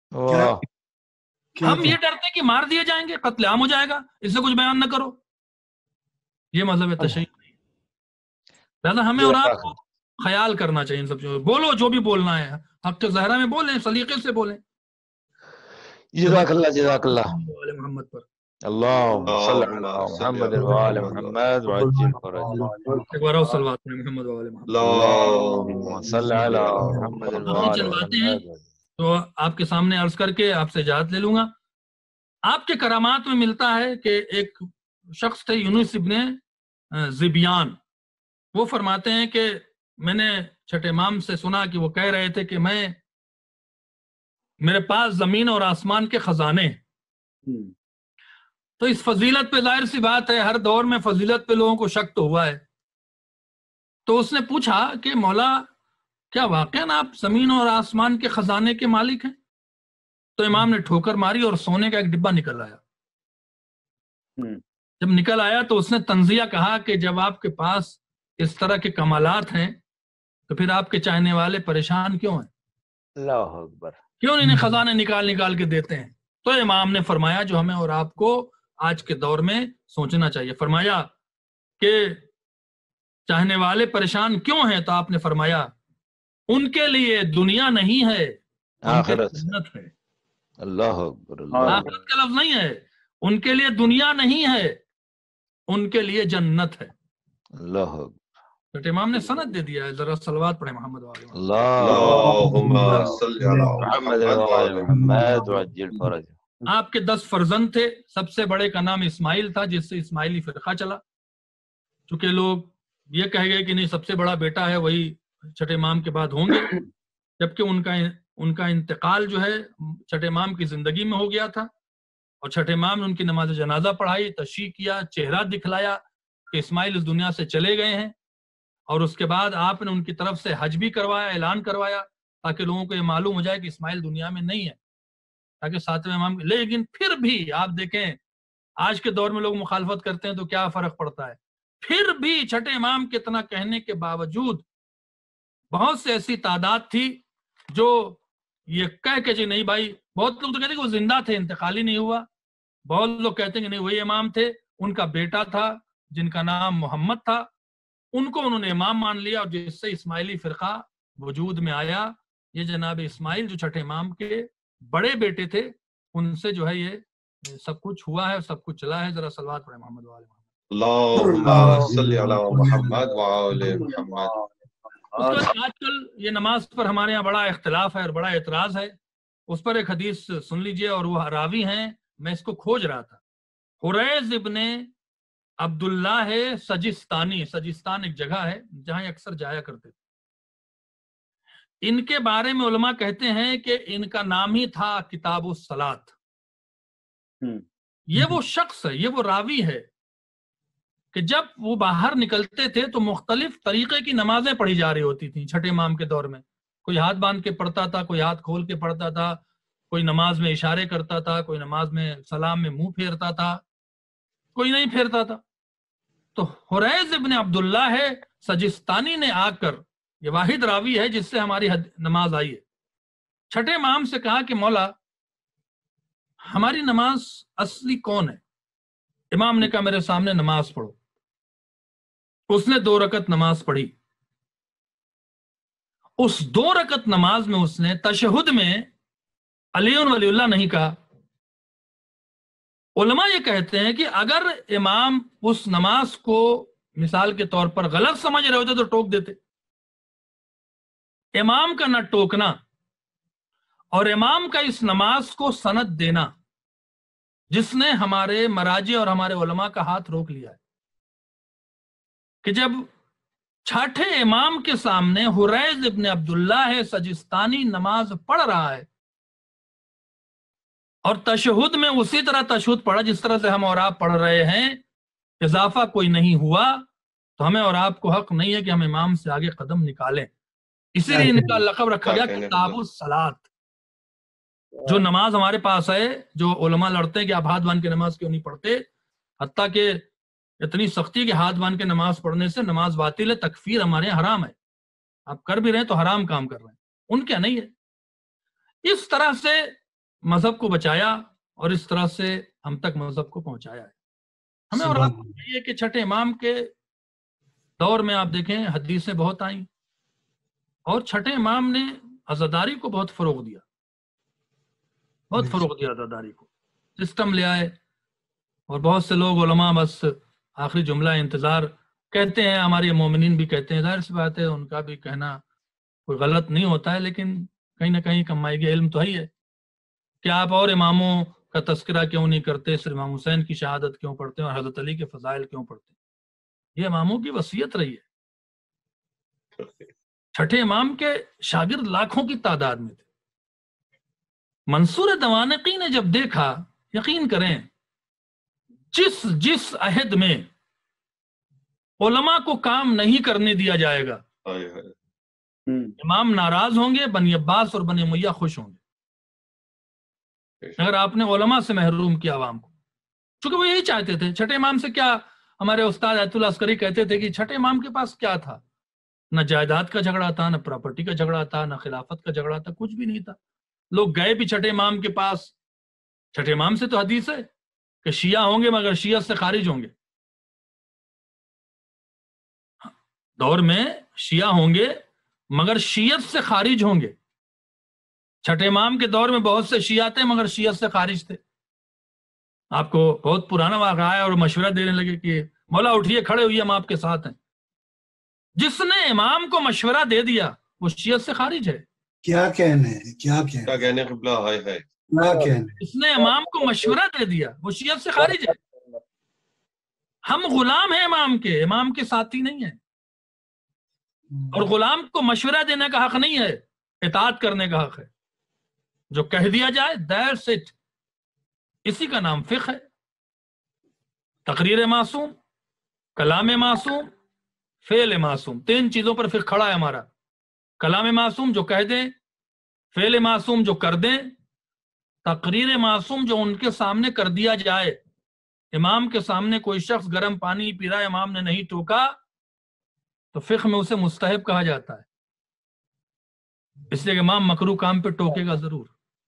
हम ये डरते कि मार दिए जाएंगे, कत्लेआम हो जाएगा, इससे कुछ बयान न करो। ये मतलब तशय्युअ नहीं। लिहाजा हमें और आपको ख्याल करना चाहिए इन सब चीजों। बोलो जो भी बोलना है, हक के ज़हरा में बोलें, सलीके से बोलें। जज़ाकल्लाह जज़ाकल्लाह। मोहम्मद पर اللهم صل على محمد وآل محمد وعجل فرجهم. ایک بار اور صلوات پڑھیں محمد وآل محمد. اللهم صل على محمد وآل چند باتیں ہیں محمد. تو آپ کے سامنے عرض کر کے آپ سے اجازت لے لوں گا. آپ کے کرامات میں ملتا ہے کہ ایک شخص تھے یونس ابن زبیان، وہ فرماتے ہیں کہ میں نے چھٹے امام سے سنا کہ وہ کہہ رہے تھے کہ میں میرے پاس زمین اور آسمان کے خزانے ہیں. تو اس فضیلت پہ ظاہر سی بات ہے ہر دور میں فضیلت پہ لوگوں کو شک تو ہوا ہے. تو اس نے پوچھا کہ مولا کیا واقعاً آپ زمین اور آسمان کے خزانے کے مالک ہیں؟ تو امام نے ٹھوکر ماری اور سونے کا ایک ڈبہ نکل آیا. جب نکل آیا تو اس نے تنزیہ کہا کہ جب آپ کے پاس اس طرح کے کمالات ہیں تو پھر آپ کے چاہنے والے پریشان کیوں ہیں؟ اللہ اکبر. کیوں انہیں خزانے نکال نکال کے دیتے ہیں؟ تو امام نے فرمایا جو ہمیں اور آپ کو آج کے دور میں سوچنا چاہیے. فرمایا کہ چاہنے والے پریشان کیوں ہیں؟ تو آپ نے فرمایا ان کے لیے دنیا نہیں ہے، آخرت جنت ہے. اللہ اکبر. اللہ آخرت کا لفظ نہیں ہے، ان کے لیے دنیا نہیں ہے، ان کے لیے جنت ہے. اللہ اکبر. تو امام نے سند دے دیا ہے. ذرا صلوات پڑھیں محمد والے. اللہم صلی علی محمد وآل محمد وعجل فرجهم. آپ کے دس فرزند تھے، سب سے بڑے کا نام اسماعیل تھا جس سے اسماعیلی فرقہ چلا. چونکہ لوگ یہ کہہ گئے کہ نہیں سب سے بڑا بیٹا ہے وہی چھٹے امام کے بعد ہوں گے، جبکہ ان کا ان کا انتقال جو ہے چھٹے امام کی زندگی میں ہو گیا تھا. اور چھٹے امام نے ان کی نماز جنازہ پڑھائی، تشییع کیا، چہرہ دکھلایا کہ اسماعیل اس دنیا سے چلے گئے ہیں. اور اس کے بعد آپ نے ان کی طرف سے حج بھی کروایا، اعلان کروایا تاکہ لوگوں کو یہ معلوم ہو جائے کہ اسماعیل دنیا میں نہیں ہے، تاکہ ساتویں امام. لیکن پھر بھی آپ دیکھیں آج کے دور میں لوگ مخالفت کرتے ہیں تو کیا فرق پڑتا ہے. پھر بھی چھٹے امام کے اتنا کہنے کے باوجود بہت سے ایسی تعداد تھی جو یہ کہہ کے جی نہیں بھائی، بہت لوگ تو کہتے ہیں کہ وہ زندہ تھے، انتقال ہی نہیں ہوا. بہت لوگ کہتے ہیں کہ نہیں وہی امام تھے، ان کا بیٹا تھا جن کا نام محمد تھا، ان کو انہوں نے امام مان لیا، اور جس سے اسماعیلی فرقہ وجود میں آیا. یہ جناب اسماعیل جو چھٹے امام کے بڑے بیٹے تھے ان سے جو ہے یہ سب کچھ ہوا ہے، سب کچھ چلا ہے. ذرا صلوات پڑھیں محمد والے محمد. اللہم صلی علی محمد وآل محمد. اس کے بعد آج کل یہ نماز پر ہمارے یہاں بڑا اختلاف ہے اور بڑا اعتراض ہے. اس پر ایک حدیث سن لیجئے، اور وہ راوی ہیں، میں اس کو کھوج رہا تھا، حریز ابن عبداللہ ہے سجستانی. سجستان ایک جگہ ہے جہاں اکثر جایا کرتے تھے. ان کے بارے میں علماء کہتے ہیں کہ ان کا نام ہی تھا کتاب الصلاۃ. یہ وہ شخص ہے، یہ وہ راوی ہے کہ جب وہ باہر نکلتے تھے تو مختلف طریقے کی نمازیں پڑھی جا رہی ہوتی تھیں چھٹے امام کے دور میں. کوئی ہاتھ باندھ کے پڑھتا تھا، کوئی ہاتھ کھول کے پڑھتا تھا، کوئی نماز میں اشارے کرتا تھا، کوئی نماز میں سلام میں منہ پھیرتا تھا، کوئی نہیں پھیرتا تھا. تو حریز ابن عبداللہ ہے سجستانی نے آ کر، یہ واحد راوی ہے جس سے ہماری نماز آئی ہے، چھٹے امام سے کہا کہ مولا ہماری نماز اصلی کون ہے؟ امام نے کہا میرے سامنے نماز پڑھو. اس نے دو رکعت نماز پڑھی. اس دو رکعت نماز میں اس نے تشہد میں علی ولی اللہ نہیں کہا. علماء یہ کہتے ہیں کہ اگر امام اس نماز کو مثال کے طور پر غلط سمجھ رہے ہوتے تو ٹوک دیتے. امام کا نہ ٹوکنا اور امام کا اس نماز کو سند دینا جس نے ہمارے مراجع اور ہمارے علماء کا ہاتھ روک لیا ہے کہ جب چھٹے امام کے سامنے حریز ابن عبداللہ ہے سجستانی نماز پڑھ رہا ہے اور تشہد میں اسی طرح تشہد پڑھا جس طرح سے ہم اور آپ پڑھ رہے ہیں، اضافہ کوئی نہیں ہوا، تو ہمیں اور آپ کو حق نہیں ہے کہ ہم امام سے آگے قدم نکالیں. اسی لیے ان کا لقب رکھا گیا کتاب الصلاۃ. جو نماز ہمارے پاس ہے، جو علماء لڑتے ہیں کہ آپ ہاتھ باندھ کے نماز کیوں نہیں پڑھتے، حتیٰ کہ اتنی سختی کہ ہاتھ باندھ کے نماز پڑھنے سے نماز باطل ہے، تکفیر ہمارے یہاں حرام ہے، آپ کر بھی رہے ہیں تو حرام کام کر رہے ہیں. ان کیا نہیں ہے. اس طرح سے مذہب کو بچایا اور اس طرح سے ہم تک مذہب کو پہنچایا ہے. ہمیں اور آپ کو چاہیے کہ چھٹے امام کے دور میں آپ دیکھیں حدیثیں بہت آئیں اور چھٹے امام نے عزاداری کو بہت فروغ دیا، بہت فروغ دیا عزاداری کو. سسٹم لے آئے، اور بہت سے لوگ علماء بس آخری جملہ انتظار کہتے ہیں، ہمارے مومنین بھی کہتے ہیں، ظاہر سی بات ہے ان کا بھی کہنا کوئی غلط نہیں ہوتا ہے، لیکن کہیں نہ کہیں کمائی گیا علم تو ہی ہے کہ آپ اور اماموں کا تذکرہ کیوں نہیں کرتے، صرف امام حسین کی شہادت کیوں پڑھتے ہیں اور حضرت علی کے فضائل کیوں پڑھتے ہیں؟ یہ اماموں کی وصیت رہی ہے۔ چھٹے امام کے شاگرد لاکھوں کی تعداد میں تھے۔ منصور دوانقی نے جب دیکھا، یقین کریں جس جس عہد میں علماء کو کام نہیں کرنے دیا جائے گا امام ناراض ہوں گے، بنی عباس اور بنی امیہ خوش ہوں گے۔ اگر آپ نے علماء سے محروم کیا عوام کو، چونکہ وہ یہی چاہتے تھے۔ چھٹے امام سے کیا، ہمارے استاد آیت اللہ عسکری کہتے تھے کہ چھٹے امام کے پاس کیا تھا؟ نہ جائیداد کا جھگڑا تھا، نہ پراپرٹی کا جھگڑا تھا، نہ خلافت کا جھگڑا تھا، کچھ بھی نہیں تھا۔ لوگ گئے بھی چھٹے امام کے پاس، چھٹے امام سے تو حدیث ہے کہ شیعہ ہوں گے مگر شیعت سے خارج ہوں گے۔ دور میں شیعہ ہوں گے مگر شیعت سے خارج ہوں گے۔ چھٹے امام کے دور میں بہت سے شیعہ تھے مگر شیعت سے خارج تھے۔ آپ کو بہت پرانا واقعہ ہے اور مشورہ دینے لگے کہ مولا اٹھیے، کھڑے ہوئیے، ہم آپ کے ساتھ ہیں۔ جس نے امام کو مشورہ دے دیا وہ شیعت سے خارج ہے۔ کیا کہنے کیا کہنے کیا کہنے قبلہ ہائے ہے کیا کہنے جس نے امام کو مشورہ دے دیا وہ شیعت سے خارج ہے۔ ہم غلام ہیں امام کے، امام کے ساتھی نہیں ہیں، اور غلام کو مشورہ دینے کا حق نہیں ہے، اطاعت کرنے کا حق ہے۔ جو کہہ دیا جائے that's it، اسی کا نام فقہ ہے۔ تقریر معصوم، کلام معصوم، فعل معصوم، تین چیزوں پر فقہ کھڑا ہے ہمارا۔ کلام معصوم جو کہہ دیں، فعل معصوم جو کر دیں، تقریر معصوم جو ان کے سامنے کر دیا جائے۔ امام کے سامنے کوئی شخص گرم پانی پی رہا ہے، امام نے نہیں ٹوکا تو فقہ میں اسے مستحب کہا جاتا ہے، اس لیے کہ امام مکروہ کام پہ ٹوکے گا ضرور،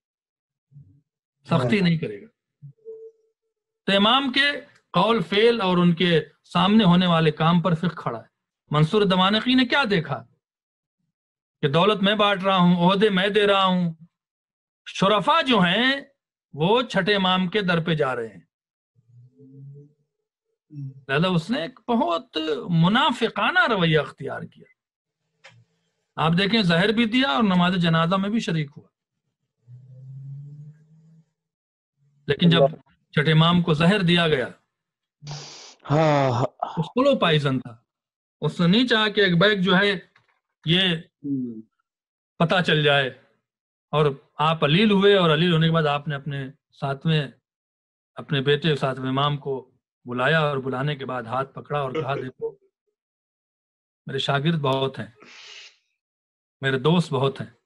سختی نہیں کرے گا۔ تو امام کے قول، فعل اور ان کے سامنے ہونے والے کام پر فقہ کھڑا ہے۔ منصور دوانقی نے کیا دیکھا کہ دولت میں بانٹ رہا ہوں، عہدے میں دے رہا ہوں، شرفا جو ہیں وہ چھٹے امام کے در پہ جا رہے ہیں، لہذا اس نے ایک بہت منافقانہ رویہ اختیار کیا۔ آپ دیکھیں زہر بھی دیا اور نماز جنازہ میں بھی شریک ہوا، لیکن جب چھٹے امام کو زہر دیا گیا اس کو پائزن تھا، اس نے نہیں چاہا کہ ایک بیگ جو ہے یہ پتہ چل جائے، اور آپ علیل ہوئے، اور علیل ہونے کے بعد آپ نے اپنے ساتویں اپنے بیٹے ساتویں امام کو بلایا، اور بلانے کے بعد ہاتھ پکڑا اور کہا دیکھو میرے شاگرد بہت ہیں، میرے دوست بہت ہیں،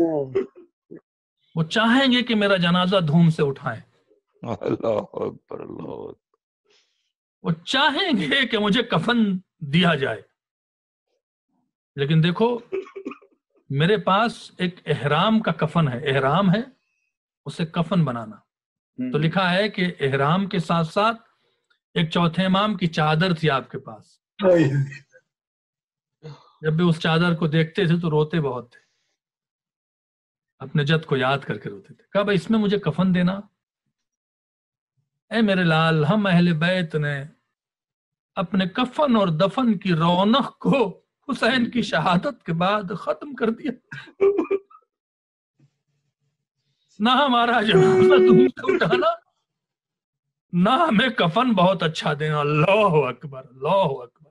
وہ چاہیں گے کہ میرا جنازہ دھوم سے اٹھائیں، اللہ اکبر، اللہ اکبر، وہ چاہیں گے کہ مجھے کفن دیا جائے، لیکن دیکھو میرے پاس ایک احرام کا کفن ہے، احرام ہے اسے کفن بنانا، تو لکھا ہے کہ احرام کے ساتھ ساتھ ایک چوتھے امام کی چادر تھی آپ کے پاس، جب بھی اس چادر کو دیکھتے تھے تو روتے بہت تھے، اپنے جد کو یاد کر کے روتے تھے۔ کہا بھائی اس میں مجھے کفن دینا۔ اے میرے لال، ہم اہل بیت نے اپنے کفن اور دفن کی رونق کو حسین کی شہادت کے بعد ختم کر دیا، نہ ہمارا جنازہ دھوم سے اٹھانا، نہ ہمیں کفن بہت اچھا دینا۔ اللہ اکبر، اللہ اکبر۔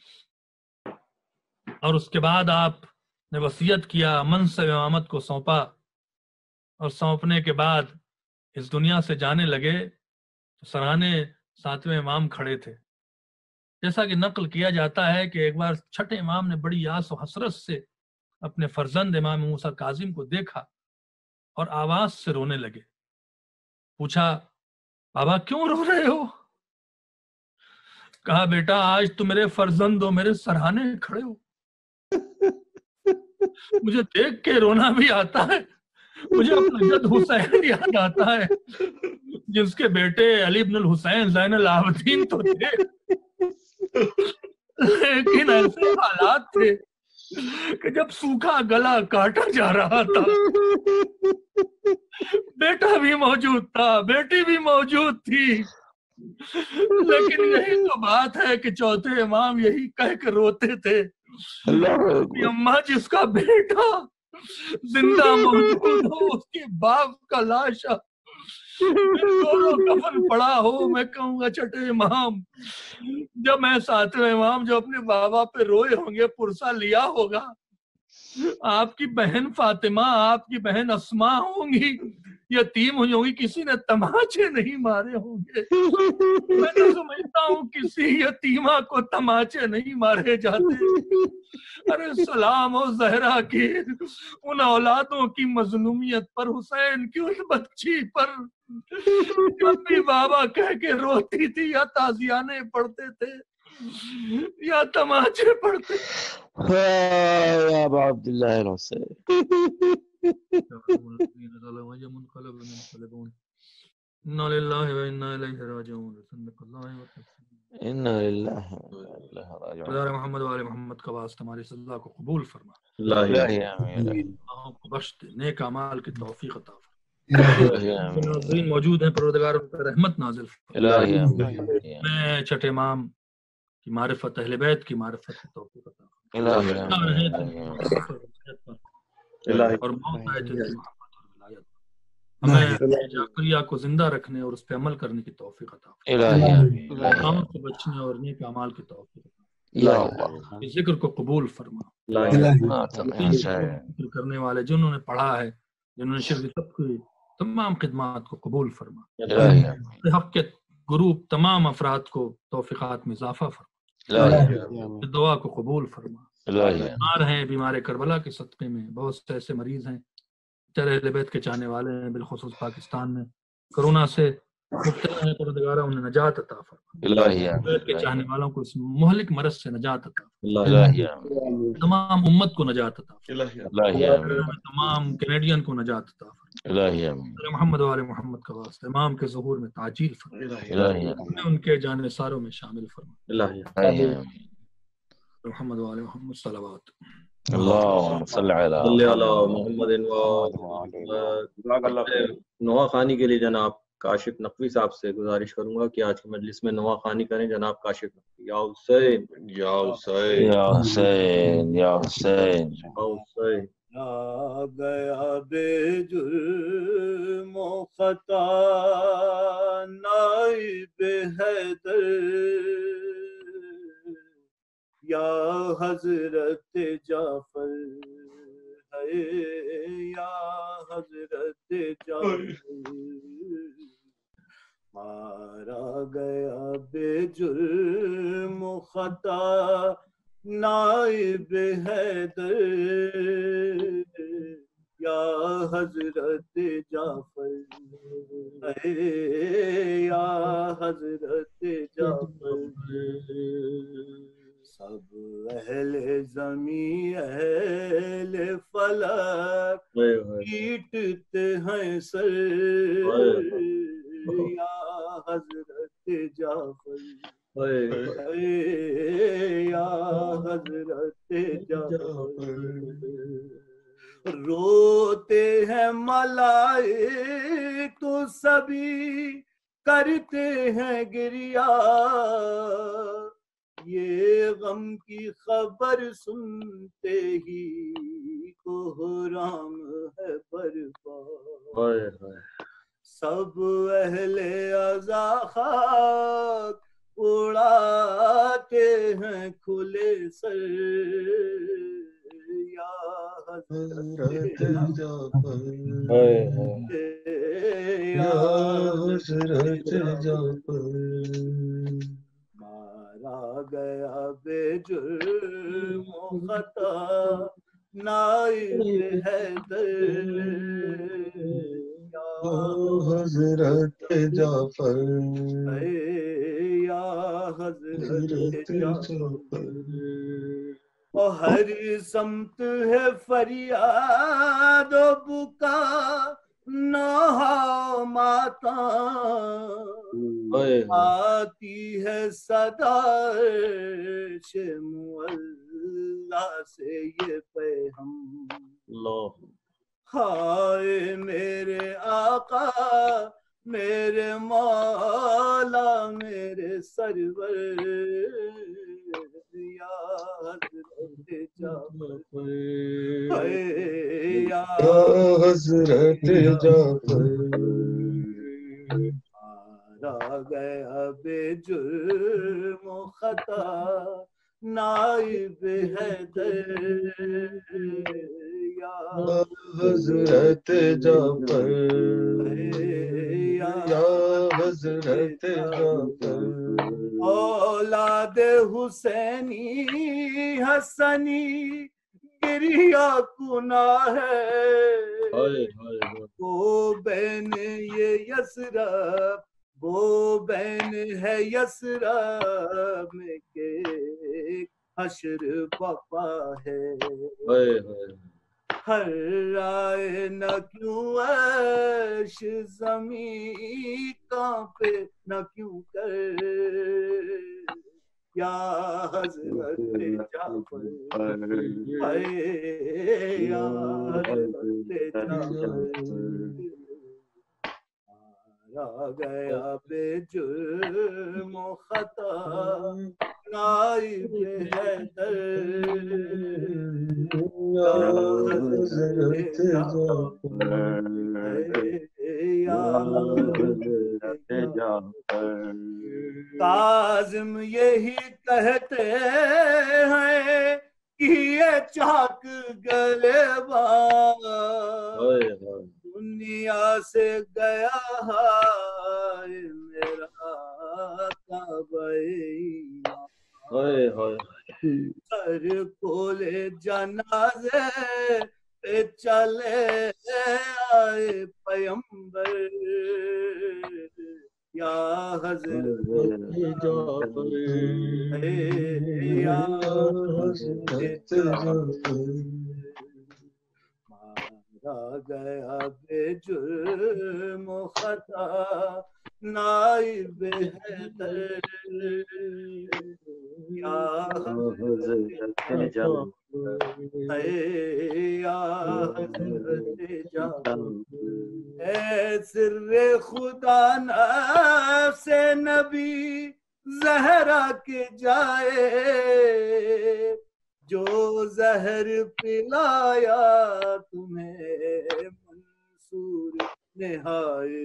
اور اس کے بعد آپ نے وصیت کیا، منصب امامت کو سونپا، اور سونپنے کے بعد اس دنیا سے جانے لگے تو سرانے ساتویں امام کھڑے تھے۔ جیسا کہ نقل کیا جاتا ہے کہ ایک بار چھٹے امام نے بڑی آس و حسرت سے اپنے فرزند امام موسیٰ کاظم کو دیکھا اور آواز سے رونے لگے۔ پوچھا بابا کیوں رو رہے ہو؟ کہا بیٹا آج تو میرے فرزند ہو، میرے سرہانے کھڑے ہو، مجھے دیکھ کے رونا بھی آتا ہے، مجھے اپنا جد حسین یاد آتا ہے جس کے بیٹے علی بن الحسین زین العابدین تو تھے، لیکن ایسے حالات تھے کہ جب سوکھا گلا کاٹا جا رہا تھا، بیٹا بھی موجود تھا، بیٹی بھی موجود تھی، لیکن یہی تو بات ہے کہ چوتھے امام یہی کہہ کر روتے تھے کہ اماں جس کا بیٹا زندہ موجود ہو اس کے باپ کا لاشا دونوں کفن پڑا ہو، میں کہوں گا چھٹے امام جب میں ساتویں امام جو اپنے بابا پہ روئے ہوں گے، پرسہ لیا ہوگا، آپ کی بہن فاطمہ، آپ کی بہن اسماء ہوں گی، یتیم ہوئی ہوں گی، کسی نے تماچے نہیں مارے ہوں گے۔ میں تو سمجھتا ہوں کسی یتیمہ کو تماچے نہیں مارے جاتے۔ ارے سلام ہو زہرا کی ان اولادوں کی مظلومیت پر، حسین کی اس بچی پر، جب بھی بابا کہہ کے روتی تھی یا تازیانے پڑھتے تھے یا تماچے پڑھتے یا ابا عبداللہ الحسین۔ انا للہ و انا الیہ راجعون۔ صدق اللہ و انا للہ و انا الیہ راجعون۔ خدا محمد و آل محمد کا واسطہ ہماری سزا کو قبول فرما، الہی آمین، گناہوں کو بخش دے، نیک اعمال کی توفیق عطا فرما۔ الہی آمین، ناظرین موجود ہیں، پروردگار ان پر رحمت نازل فرما۔ الہی آمین، میں چھٹے امام کی معرفت، اہل بیت کی معرفت کی توفیق عطا فرما، الہی رہے آمین، اور موت آئے جن کی محبت اور ولایت، ہمیں جعفریہ کو زندہ رکھنے اور اس پہ عمل کرنے کی توفیق عطا فرما، الہی آمین، گناہوں سے بچنے اور نیک اعمال کی توفیق عطا یا اللہ، فرما، اس ذکر کو قبول فرما۔ آمین، ذکر کرنے والے جنہوں نے پڑھا ہے، جنہوں نے شرک سب کی تمام خدمات کو قبول فرما، الہی آمین، حق کے گروپ تمام افراد کو توفیقات میں اضافہ فرما، الہی آمین، دعا کو قبول فرما۔ الہی آمین، بیمار ہیں، بیمار کربلا کے صدقے میں بہت سے ایسے مریض ہیں چہرے اہل بیت کے چاہنے والے ہیں، بالخصوص پاکستان میں کرونا سے مبتلا ہیں، پروردگارہ انہیں نجات عطا فرما، الہی اہل بیت کے چاہنے والوں کو اس مہلک مرض سے نجات عطا فرما، الہی آمین، تمام امت کو نجات عطا فرما، الہی آمین، تمام کینیڈین کو نجات عطا فرما، الہی آمین، محمد و آل محمد کا واسطہ امام کے ظہور میں تعجیل فرما، الہی آمین، ان کے جانے ساروں میں شامل فرما، الہی آمین۔ محمد و آل محمد صلوات۔ اللہم صلی علی صلی علی محمد و آل۔ نوا خوانی کے لیے جناب کاشف نقوی صاحب سے گزارش کروں گا کہ آج کی مجلس میں نوا خوانی کریں جناب کاشف نقوی۔ یا حسین یا حسین یا حسین یا حسین یا حسین۔ آ گیا بے جرم و خطا نائب حیدر، یا حضرت جعفر ہے، یا حضرت جعفر، مارا گیا بے جرم و خطا نائب حیدر، یا حضرت جعفر ہے، یا حضرت جعفر، سب اہل زمین اہل فلک پیٹتے ہیں سر، یا حضرت جعفر یا حضرت جعفر، روتے ہیں ملائک تو سبھی کرتے ہیں گریا، یہ غم کی خبر سنتے ہی کوہرام ہے برپا، سب اہل عزا خاک اڑاتے ہیں کھلے سر، یا حضرت جعفر، یا حضرت جعفر، مارا گیا بے جرم و خطا نائب حیدر، یا حضرت جعفر، یا حضرت جعفر، اور ہر سمت ہے فریاد و بکا نوحہ ماتم، آتی ہے صدا عرش معلا سے یہ پیغام، ہائے میرے آقا میرے مولا میرے سرور یا حضرت جعفر یا حضرت جعفر مارا گیا بے جرم و خطا نائب حیدر یا حضرت جعفر یا حضرت جعفر اولاد حسینی حسنی گریا کنا ہے وہ بین یہ یسرب وہ بین ہے یسرب میں کہ حشر پپا ہے ہر رائے نہ کیوں عیش زمین کانپے نہ کیوں کر یا حضرت جعفر یا حضرت جعفر مارا گیا بے جرم و خطا نائب حیدر یا حضرت جعفر یا حضرت جعفر کاظم یہی کہتے ہیں کہ یہ چاک گلبان دنیا سے گیا ہے میرا کعبہ ایمان سر کھولے جنازے پہ چلے آئے پیمبر یا حضرت جعفر یا حضرت جعفر مارا گیا بے جرم و خطا نائب حیدر یا حضرت جعفر یا حضرت جعفر اے سر خدا نفس نبی زہرا کے جائے جو زہر پلایا تمہیں منصور نہائے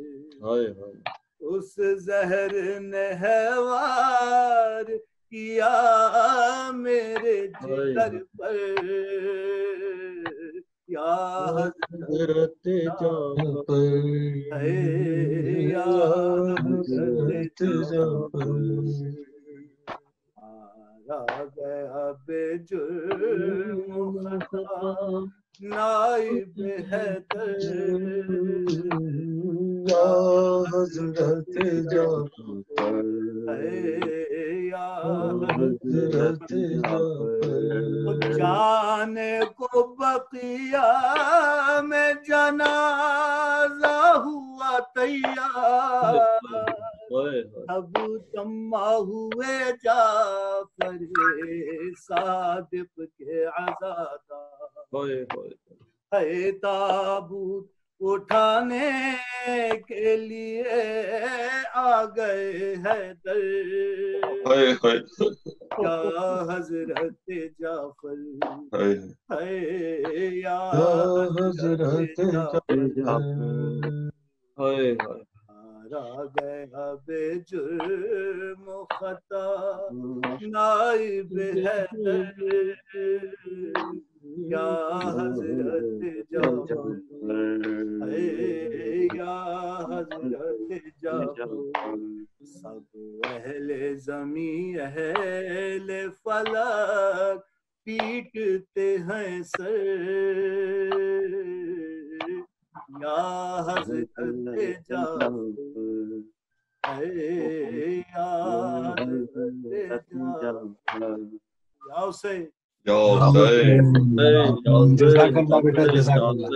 اس زہر نے ہے وار کیا میرے جگر پر یا حضرت جعفر یا حضرت جعفر مارا گیا بے جرم و خطا نائب حیدر یا حضرت جعفر یا حضرت جعفر جانے کو بقیہ میں جنازہ ہوا تیار اب تما ہوئے جعفر صادق کے عزادار ہے تابوت اٹھانے کے لیے آ گئے حیدر یا حضرت جعفر ہے یا حضرت جعفر مارا گیا بے جرم و خطا نائب حیدر یا حضرت جعفر یا حضرت جعفر سب اہل زمین اہل فلک پیٹتے ہیں سر یا حضرت جعفر یا حضرت جعفر یا حسین جزاک اللہ بیٹا جزاک اللہ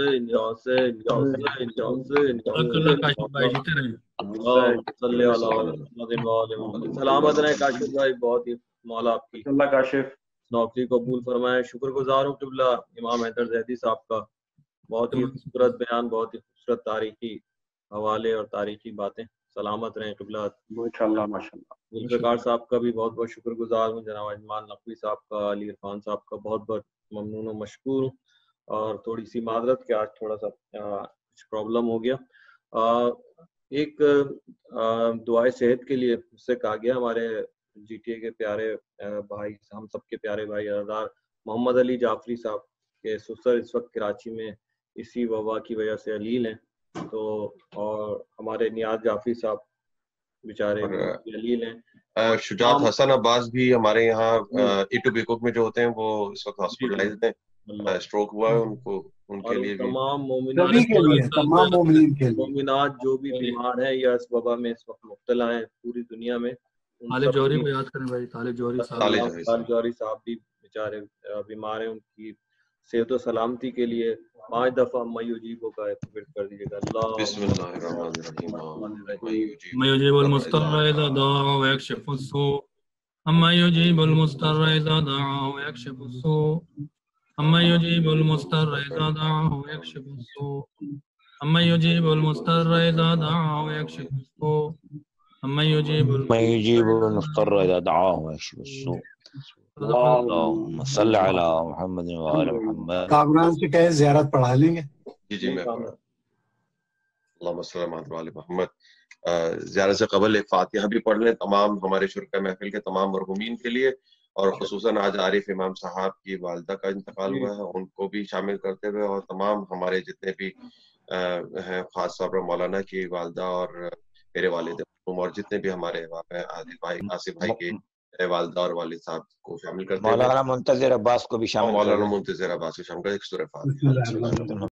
سلامت رہے کاشف بھائی، بہت ہی مولا آپ کی اللہ کاشف نوکری قبول فرمائے. شکر گزار ہوں قبلہ امام حیدر زیدی صاحب کا، بہت ہی خوبصورت بیان، بہت ہی خوبصورت تاریخی حوالے اور تاریخی باتیں. سلامت رہیں قبلہ. ماشاءاللہ ماشاءاللہ. ذوالفقار صاحب کا بھی بہت بہت شکر گزار ہوں. جناب اجمان نقوی صاحب کا، علی عرفان صاحب کا بہت بہت ممنون و مشکور ہوں. اور تھوڑی سی معذرت کہ آج تھوڑا سا کچھ پرابلم ہو گیا. آ, ایک دعائے صحت کے لیے مجھ سے کہا گیا، ہمارے جی ٹی اے کے پیارے بھائی، ہم سب کے پیارے بھائی عزیزدار محمد علی جعفری صاحب کے سسر اس وقت کراچی میں اسی وبا کی وجہ سے علیل ہیں. تو اور ہمارے نیاز جعفری صاحب بیچارے علیل ہیں. شجاعت حسن عباس بھی ہمارے یہاں ایٹو بیکوک میں جو ہوتے ہیں وہ اس وقت ہاسپٹلائزڈ ہیں، اسٹروک ہوا ہے ان کو. ان کے لیے تمام مومنات جو بھی بیمار ہیں یا اس وبا میں اس وقت مبتلا ہیں پوری دنیا میں، طالب جوہری کو یاد کریں بھائی. طالب جوہری صاحب طالب جوہری صاحب بھی بیچارے بیمار ہیں. ان کی صحت و سلامتی کے لیے پانچ دفعہ میں یجیبو کا ایکٹیویٹ کر دیجیے گا. اللہ بسم اللہ الرحمن الرحیم. میں یجیب المضطر اذا دعا ویکشف السوء. اما یجیب المضطر اذا دعا ویکشف السوء. اما یجیب المضطر اذا دعا ویکشف السوء. اما یجیب المضطر اذا دعا ویکشف السوء. اما یجیب المضطر اذا دعا ویکشف السوء. اللهم صل علی محمد و آل محمد. کامران سے کہے زیارت پڑھا لیں گے. جی جی میں اللہم صل علی محمد و آل محمد. زیارت سے قبل ایک فاتحہ بھی پڑھ لیں تمام ہمارے شرکا محفل کے تمام مرحومین کے لیے، اور خصوصاً آج عارف امام صاحب کی والدہ کا انتقال ہوا ہے، ان کو بھی شامل کرتے ہوئے، اور تمام ہمارے جتنے بھی ہیں، خاص طور پر مولانا کی والدہ اور میرے والد اور جتنے بھی ہمارے عادل بھائی، آصف بھائی کے والدہ اور والد صاحب کو شامل کرتے ہیں. مولانا منتظر عباس کو بھی شامل مولانا منتظر عباس کو شامل کرتے ہیں. ایک سورہ فاتحہ.